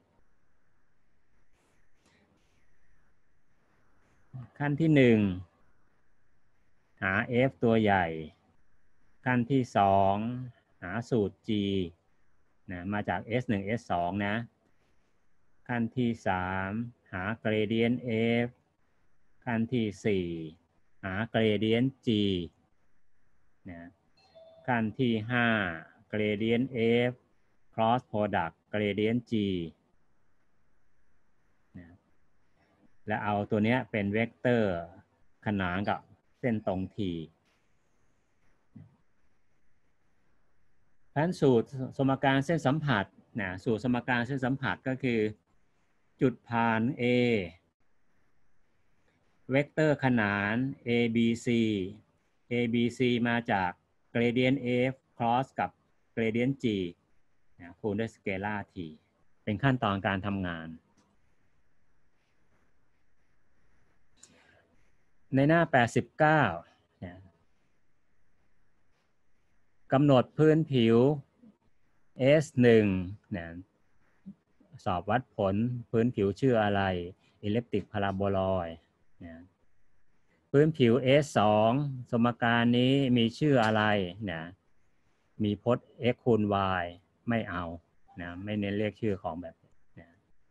ขั้นที่หนึ่งหา f ตัวใหญ่ขั้นที่สองหาสูตร g นะมาจาก เอส หนึ่ง เอส สอง นะขั้นที่สามหหา gradient f ขั้นที่สี่หา gradient g นะขั้นที่ห้า gradient f cross product gradient g นะและเอาตัวนี้เป็นเวกเตอร์ขนานกับเส้นตรง t เพราะฉะนั้นสูตรสมการเส้นสัมผัสนะสูตรสมการเส้นสัมผัสก็คือจุดผ่าน A เวกเตอร์ขนาน a b c a b c มาจาก gradient f cross กับ gradient g นะคูณด้วยสเกลาร์ t เป็นขั้นตอนการทำงานในหน้าแปดสิบเก้านะกำหนดพื้นผิว เอส หนึ่ง นะสอบวัดผลพื้นผิวชื่ออะไร elliptic paraboloid นะพื้นผิว เอส สอง สมการนี้มีชื่ออะไรนะมีพจน์ x คูณ y ไม่เอานะไม่เน้นเรียกชื่อของแบบนะ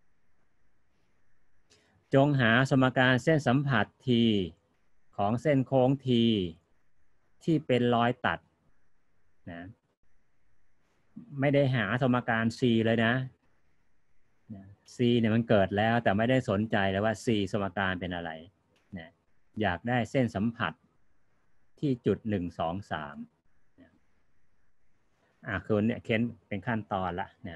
จงหาสมการเส้นสัมผัส t ของเส้นโค้ง t ที่เป็นรอยตัดนะไม่ได้หาสมการ c เลยนะ c เนี่ยมันเกิดแล้วแต่ไม่ได้สนใจเลยว่า c สมการเป็นอะไรนะอยากได้เส้นสัมผัสที่จุดหนึ่งสองสามอ่ะคือเนี่ยเค้นเป็นขั้นตอนละนะ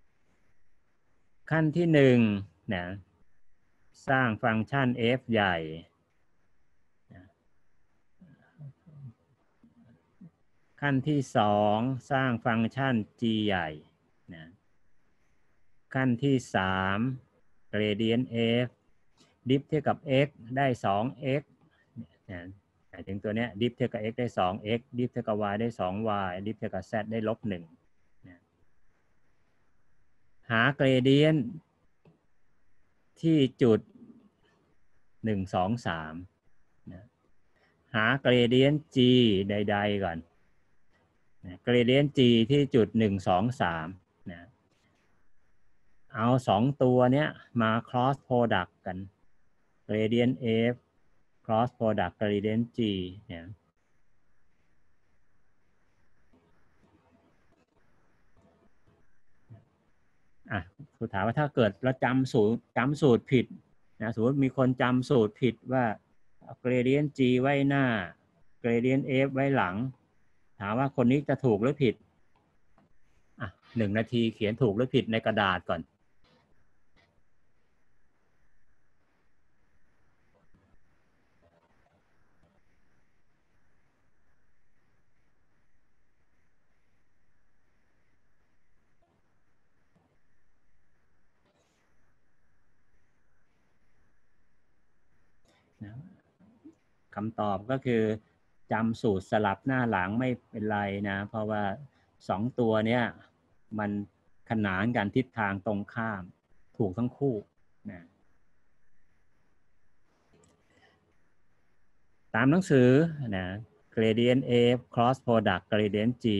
ขั้นที่หนึ่งนะสร้างฟังก์ชัน f ใหญ่นะขั้นที่สองสร้างฟังก์ชัน g ใหญ่นะขั้นที่สาม gradient f ดิฟเท่ากับ x ได้ สอง x นะหมายถึงตัวเนี้ยดิฟเท่ากับ x ได้ สอง x ดิฟเท่ากับ y ได้ สอง y ดิฟเท่ากับ z ได้ลบหนึ่งนะหา gradient ที่จุดหนึ่ง สอง สามนะหา gradient g ใดๆก่อนนะ gradient g ที่จุดหนึ่ง สอง สามนะเอาสองตัวเนี้ยมา cross product กัน gradient f cross product gradient g เนี่ยอ่ะคุณถามว่าถ้าเกิดเราจำสูตรจำสูตรผิดนะสมมติมีคนจำสูตรผิดว่า gradient g ไว้หน้า gradient f ไว้หลังถามว่าคนนี้จะถูกหรือผิดอ่ะหนึ่งนาทีเขียนถูกหรือผิดในกระดาษก่อนนะคำตอบก็คือจำสูตรสลับหน้าหลังไม่เป็นไรนะเพราะว่าสองตัวเนี้ยมันขนานกันทิศทางตรงข้ามถูกทั้งคู่นะตามหนังสือนะ gradient f cross product gradient g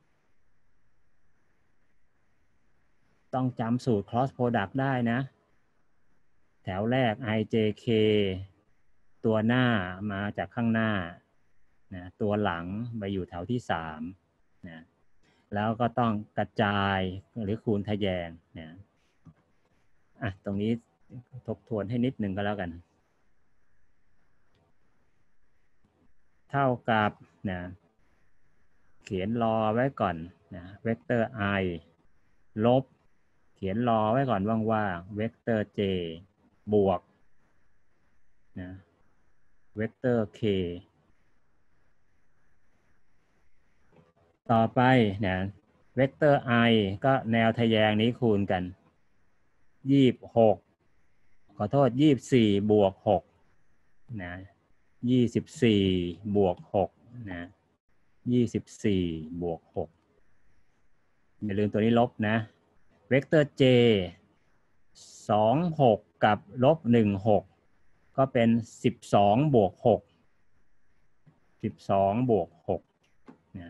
ต้องจำสูตร cross product ได้นะแถวแรก ijk ตัวหน้ามาจากข้างหน้านะตัวหลังไปอยู่แถวที่สามนะแล้วก็ต้องกระจายหรือคูณทะแยงนะอ่ะตรงนี้ทบทวนให้นิดหนึ่งก็แล้วกันเท่ากับนะเขียนรอไว้ก่อนนะเวกเตอร์ i ลบเขียนรอไว้ก่อนว่างๆเวกเตอร์ j บวกนะเวกเตอร์ k ต่อไปนะเวกเตอร์ i ก็แนวทะแยงนี้คูณกันยี่สิบหกขอโทษยี่สิบสี่บวกหกนะยี่สิบสี่บวกหกนะยี่สิบสี่บวกหกอย่าลืมตัวนี้ลบนะเวกเตอร์ j สองหกกับลบหนึ่งหกก็เป็นสิบสองบวกหกสิบสองบวกหกนะ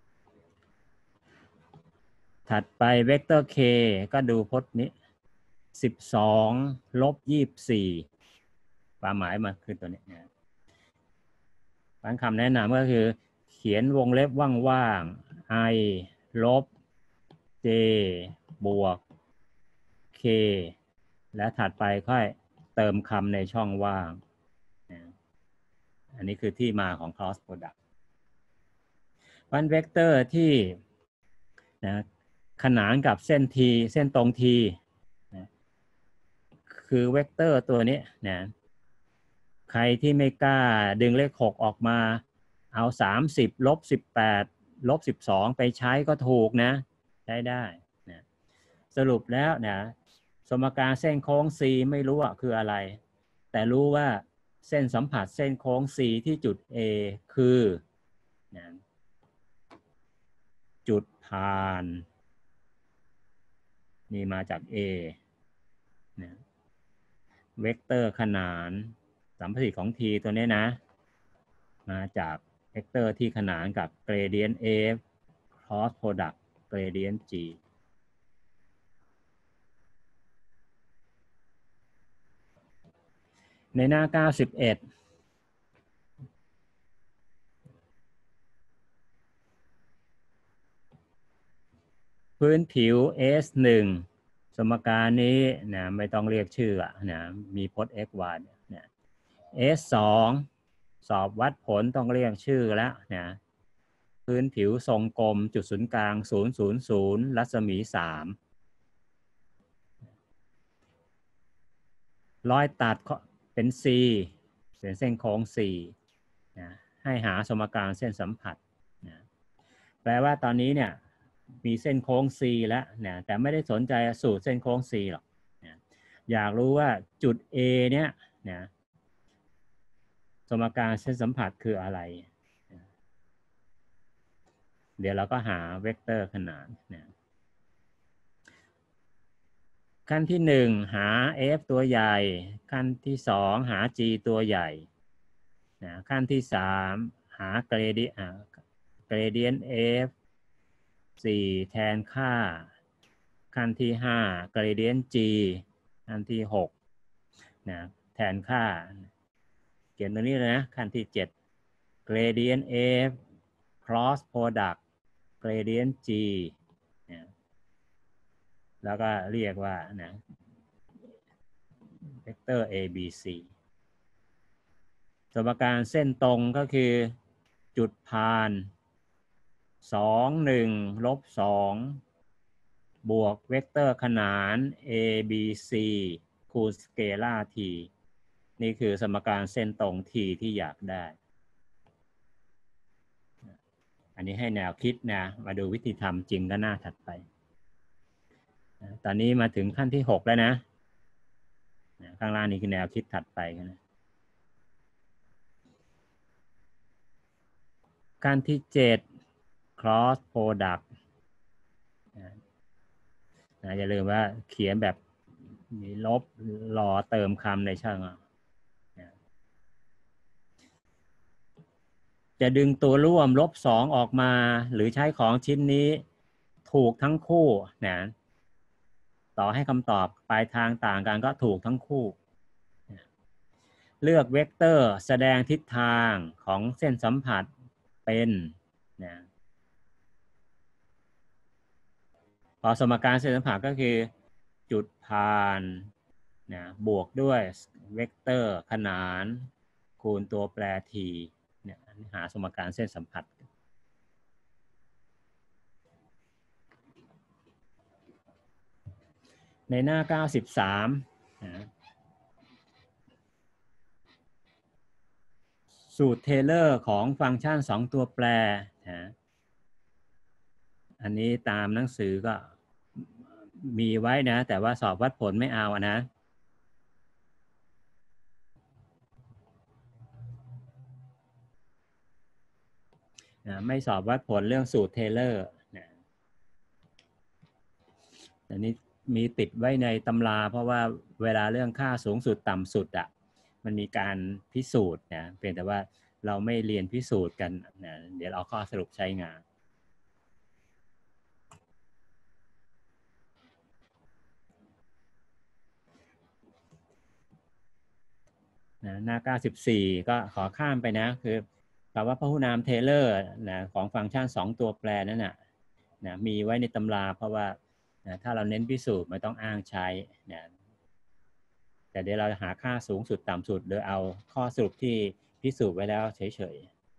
ถัดไปเวกเตอร์ k ก็ดูพจน์นี้สิบสองลบยี่สิบสี่ความหมายมาคือตัวนี้นะบางคำแนะนำก็คือเขียนวงเล็บว่างๆ i ลบ j บวก k และถัดไปค่อยเติมคำในช่องว่างนะอันนี้คือที่มาของ cross product วันเวกเตอร์ที่นะขนานกับเส้น t เส้นตรง t นะคือเวกเตอร์ตัวนี้นะใครที่ไม่กล้าดึงเลขหกออกมาเอาสามสิบลบสิบแปดลบสิบสองไปใช้ก็ถูกนะใช้ได้นะสรุปแล้วนะสมการเส้นโค้ง C ไม่รู้ว่าคืออะไรแต่รู้ว่าเส้นสัมผัสเส้นโค้ง C ที่จุด A คือนะจุดผ่านนี่มาจาก A นะเวกเตอร์ขนานสัมพัทธ์ของ T ตัวนี้นะมาจากเวกเตอร์ที่ขนานกับ gradient F cross product gradient G ในหน้าเก้าสิบเอ็ดพื้นผิว เอส หนึ่ง สมการนี้นะไม่ต้องเรียกชื่อนะมีพจน์ x y นะ เอส สอง สอบวัดผลต้องเรียกชื่อแล้วนะพื้นผิวทรงกลมจุดศูนย์กลางศูนย์ ศูนย์ ศูนย์รัศมีสามรอยตัดเป็น C เป็นเส้นโค้ง C นะให้หาสมการเส้นสัมผัสนะแปลว่าตอนนี้เนี่ยมีเส้นโค้ง C แล้วนะแต่ไม่ได้สนใจสูตรเส้นโค้ง C หรอกนะอยากรู้ว่าจุด A เนี่ยนะสมการเส้นสัมผัสคืออะไรนะเดี๋ยวเราก็หาเวกเตอร์ขนานนะขั้นที่หนึ่งหา f ตัวใหญ่ขั้นที่สองหา g ตัวใหญ่นะขั้นที่สามหา gradient gradient f สี่แทนค่าขั้นที่ห้า gradient g ขั้นที่หกนะแทนค่าเขียนตรงนี้เลยนะขั้นที่เจ็ด gradient f cross product gradient g นะแล้วก็เรียกว่านะเวกเตอร์ a b c สมการเส้นตรงก็คือจุดผ่านสอง หนึ่ง ลบ สองบวกเวกเตอร์ขนาน a b c คูณสเกลาร์ t นี่คือสมการเส้นตรง t ที่อยากได้อันนี้ให้แนวคิดนะมาดูวิธีทำจริงก็หน้าถัดไปตอนนี้มาถึงขั้นที่หกแล้วนะข้างล่างนี้คือแนวคิดถัดไปนะขั้นที่เจ็ด cross product นะอย่าลืมว่าเขียนแบบมีลบรอเติมคำในช่องจะดึงตัวร่วมลบสองออกมาหรือใช้ของชิ้นนี้ถูกทั้งคู่นะต่อให้คำตอบปลายทางต่างกันก็ถูกทั้งคู่เลือกเวกเตอร์แสดงทิศทางของเส้นสัมผัสเป็นนะพอสมการเส้นสัมผัสก็คือจุดผ่านนะบวกด้วยเวกเตอร์ขนานคูณตัวแปร t เนี่ยหาสมการเส้นสัมผัสในหน้าเก้าสิบสามนะสูตรเทเลอร์ของฟังก์ชันสองตัวแปรนะอันนี้ตามหนังสือก็มีไว้นะแต่ว่าสอบวัดผลไม่เอานะนะไม่สอบวัดผลเรื่องสูตรเทเลอร์นะอันนี้มีติดไว้ในตำราเพราะว่าเวลาเรื่องค่าสูงสุดต่ำสุดอ่ะมันมีการพิสูจน์นะเพียงแต่ว่าเราไม่เรียนพิสูจน์กันนะเดี๋ยวเอาข้อสรุปใช้งานนะหน้าเก้าสิบสี่ก็ขอข้ามไปนะคือคำว่าพหุนามเทเลอร์นะของฟังก์ชันสองตัวแปรนั่นนะนะมีไว้ในตำราเพราะว่านะถ้าเราเน้นพิสูจน์ไม่ต้องอ้างใช้นะแต่เดี๋ยวเราจะหาค่าสูงสุดต่ำสุดโดยเอาข้อสรุปที่พิสูจน์ไว้แล้วเฉย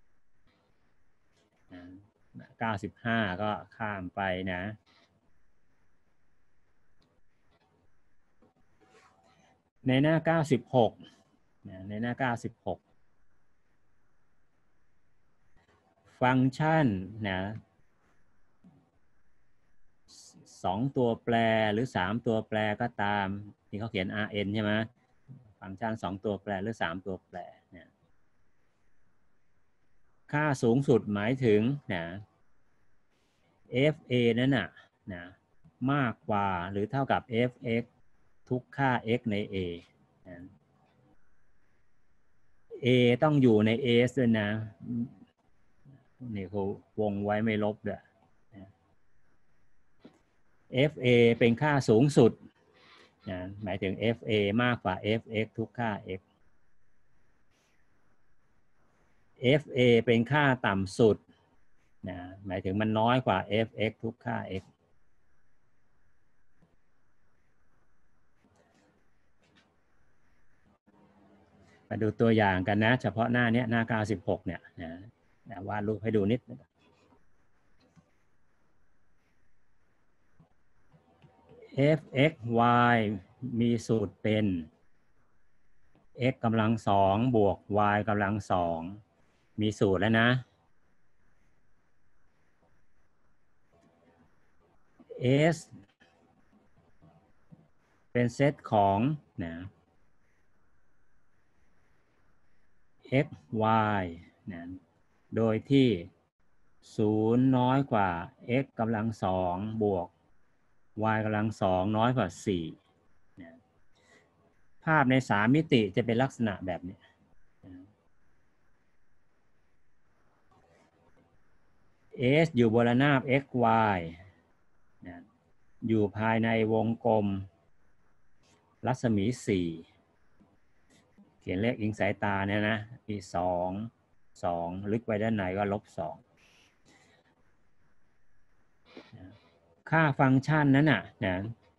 ๆนะเก้าสิบห้าก็ข้ามไปนะในหน้าเก้าสิบหกนะในหน้าเก้าสิบหกฟังก์ชันนะสองตัวแปรหรือสามตัวแปรก็ตามที่เขาเขียน อาร์ เอ็น ใช่ไหมฟังก์ชันสองตัวแปรหรือสามตัวแปรเนี่ยค่าสูงสุดหมายถึงนะ เอฟ เอ นั้นน่ะนะมากกว่าหรือเท่ากับ เอฟ เอ็กซ์ ทุกค่า x ใน A นะ A ต้องอยู่ใน S ด้วยนะนี่เขาวงไว้ไม่ลบด้วย เอฟ เอ เป็นค่าสูงสุดนะหมายถึง เอฟ เอ มากกว่า เอฟ เอ็กซ์ ทุกค่า x เอฟ เอ เป็นค่าต่ำสุดนะหมายถึงมันน้อยกว่า เอฟ เอ็กซ์ ทุกค่า x มาดูตัวอย่างกันนะเฉพาะหน้านี้หน้าเก้าสิบหกเนี่ยนะวาดรูปให้ดูนิด f x y มีสูตรเป็น x กำลังสองบวก y กำลังสองมีสูตรแล้วนะ S เป็นเซตของนะ x y นะโดยที่ศูนย์น้อยกว่า x กำลังสองบวก y กำลังสองน้อยกว่าสี่นะภาพในสามมิติจะเป็นลักษณะแบบนี้ S อยู่บนระนาบ x y นะอยู่ภายในวงกลมรัศมีสี่เขียนเลขอิงสายตาเนี่ยนะมีสองสองลึกไปด้านในก็ลบสองค่าฟังก์ชันนั้นน่ะนะ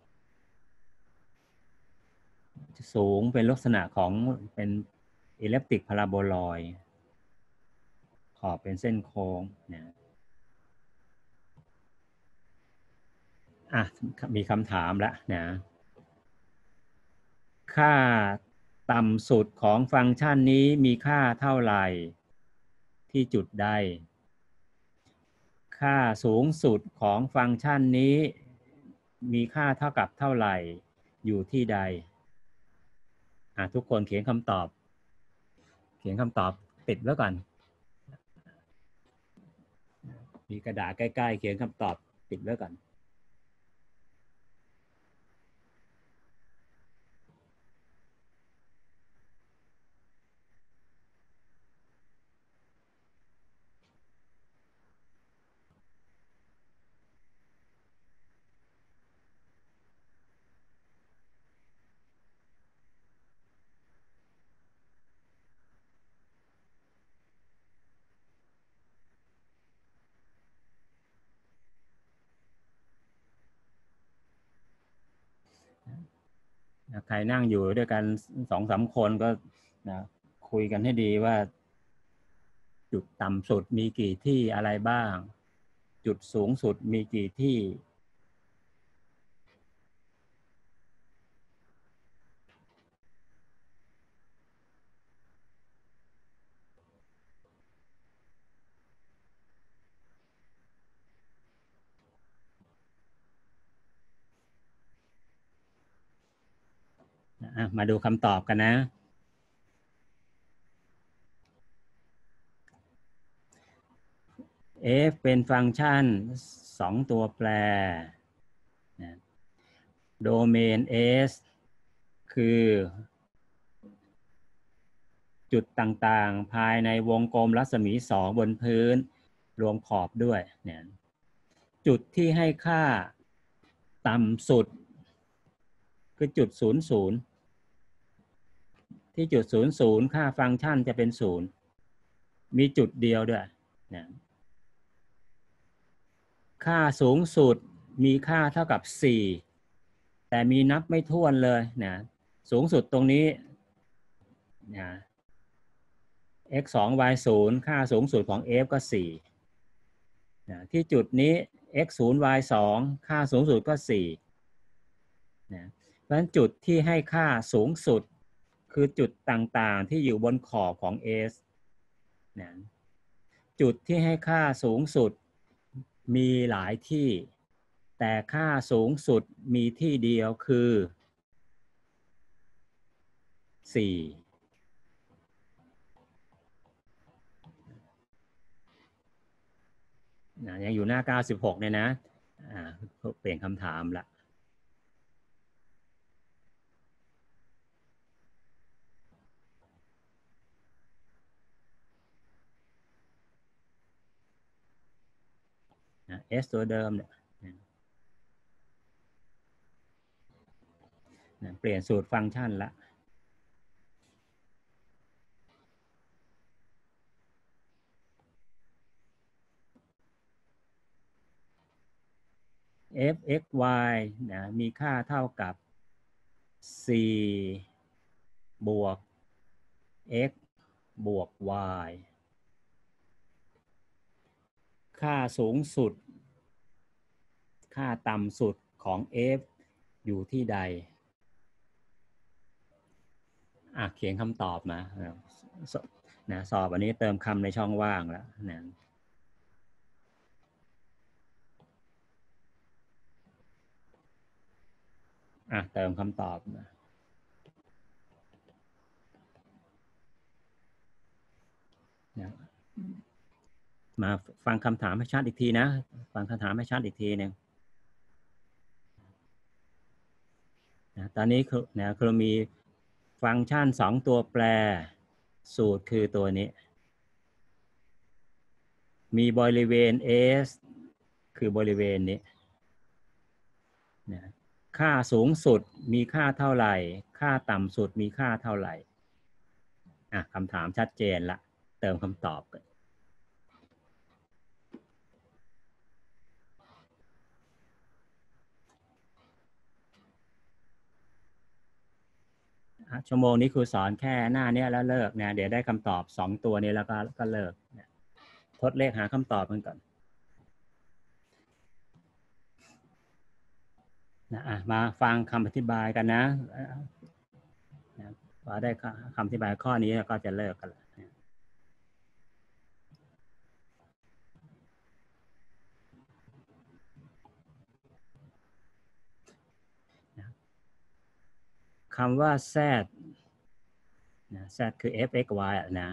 สูงเป็นลักษณะของเป็นอิเล็ปติกพาราโบลอยด์ขอบเป็นเส้นโค้งนะอ่ะมีคำถามแล้วนะค่าต่ำสุดของฟังก์ชันนี้มีค่าเท่าไหร่ที่จุดใดค่าสูงสุดของฟังก์ชันนี้มีค่าเท่ากับเท่าไหร่อยู่ที่ใดอ่ะทุกคนเขียนคำตอบเขียนคำตอบติดไว้ก่อนมีกระดาษใกล้ๆเขียนคำตอบติดไว้ก่อนใครนั่งอยู่ด้วยกันสองสามคนก็นะคุยกันให้ดีว่าจุดต่ำสุดมีกี่ที่อะไรบ้างจุดสูงสุดมีกี่ที่นะมาดูคำตอบกันนะ f เป็นฟังก์ชันสองตัวแปรนะโดเมน S คือจุดต่างๆภายในวงกลมรัศมีสองบนพื้นรวมขอบด้วยเนี่ยจุดที่ให้ค่าต่ำสุดคือจุดศูนย์ศูนย์ที่จุดศูนย์ศูนย์ค่าฟังก์ชันจะเป็นศูนย์มีจุดเดียวด้วยนะค่าสูงสุดมีค่าเท่ากับสี่แต่มีนับไม่ถ้วนเลยนะสูงสุดตรงนี้นะ x สอง y ศูนย์ค่าสูงสุดของ f ก็สี่นะที่จุดนี้ x ศูนย์ y สองค่าสูงสุดก็สี่นะเพราะฉะนั้นจุดที่ให้ค่าสูงสุดคือจุดต่างๆที่อยู่บนขอบของ S นะจุดที่ให้ค่าสูงสุดมีหลายที่แต่ค่าสูงสุดมีที่เดียวคือสี่นะยังอยู่หน้าเก้าสิบหกเนี่ยนะอ่าเปลี่ยนคำถามละ S ตัวเดิมเนี่ยเปลี่ยนสูตรฟังก์ชันละf x y นะมีค่าเท่ากับสี่บวก x บวก y ค่าสูงสุดค่าต่ำสุดของ f อยู่ที่ใดอ่ะเขียนคำตอบมานะสอบอันนี้เติมคำในช่องว่างแล้วนะอ่ะเติมคำตอบมานะมาฟังคำถามให้ชัดอีกทีนะฟังคำถามให้ชัดอีกทีหนึ่งนะตอนนี้คือนะคือมีฟังก์ชันสองตัวแปรสูตรคือตัวนี้มีบริเวณ S คือบริเวณนี้นะค่าสูงสุดมีค่าเท่าไหร่ค่าต่ำสุดมีค่าเท่าไหร่อ่ะคำถามชัดเจนละเติมคำตอบกันชั่วโมงนี้ครูสอนแค่หน้านี้แล้วเลิกนะเดี๋ยวได้คำตอบสองตัวนี้แล้วก็ก็เลิกนะทดเลขหาคำตอบกันก่อนนะอ่ะมาฟังคำอธิบายกันนะนะพอได้คำอธิบายข้อนี้ก็จะเลิกกันนะคำว่า z นะ z คือ f x y นะ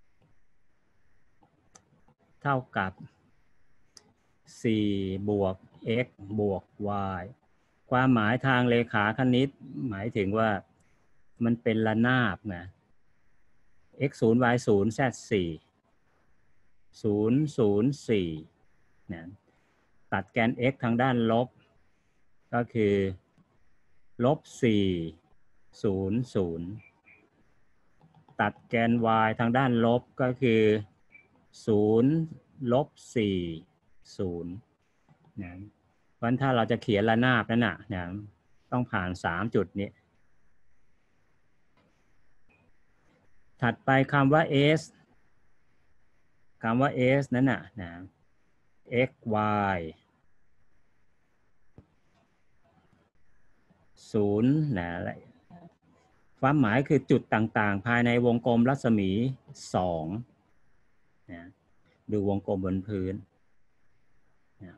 เท่ากับสี่บวก x บวก y ความหมายทางเลขาคณิตหมายถึงว่ามันเป็นระนาบนะ x ศูนย์ y ศูนย์ z สี่ศูนย์ศูนย์สี่นะตัดแกน x ทางด้านลบก็คือลบสี่ศูนย์ศูนย์ตัดแกน y ทางด้านลบก็คือศูนย์ลบสี่ศูนย์นะเพราะถ้าเราจะเขียนระนาบนั้นนะนะต้องผ่านสามจุดนี้ถัดไปคำว่า s คำว่า s นั้นน่ะนะ x y ศูนย์นะความหมายคือจุดต่างๆภายในวงกลมรัศมีสองนะดูวงกลมบนพื้นนะ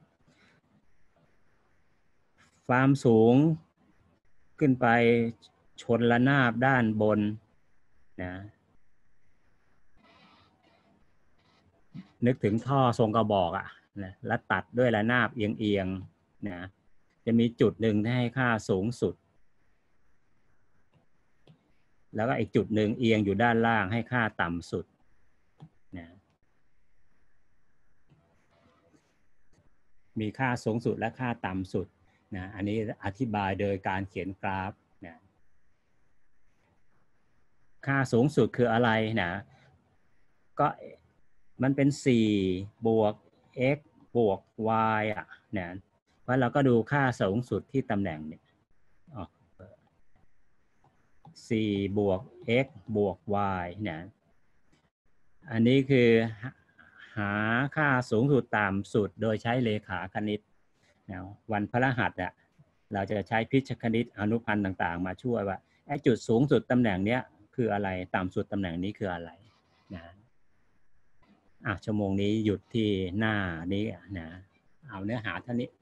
ความสูงขึ้นไปชนระนาบด้านบนนะนึกถึงท่อทรงกระบอกอ่ะนะแล้วตัดด้วยระนาบเอียงๆนะจะมีจุดหนึ่งที่ให้ค่าสูงสุดแล้วก็อีกจุดหนึ่งเอียงอยู่ด้านล่างให้ค่าต่ำสุดนะมีค่าสูงสุดและค่าต่ำสุดนะอันนี้อธิบายโดยการเขียนกราฟนะค่าสูงสุดคืออะไรนะก็มันเป็นสี่บวก x บวก y อ่ะนะเพราะเราก็ดูค่าสูงสุดที่ตำแหน่งเนี่ยสี่บวก x บวก y นะอันนี้คือหาค่าสูงสุดต่ำสุดโดยใช้เลขาคณิตนะวันพฤหัสอ่ะเราจะใช้พิชคณิตอนุพันธ์ต่างๆมาช่วยว่าไอ้จุดสูงสุดตำแหน่งเนี้ยคืออะไรต่ำสุดตำแหน่งนี้คืออะไรนะอ่ะชั่วโมงนี้หยุดที่หน้านี้นะเอาเนื้อหาเท่านี้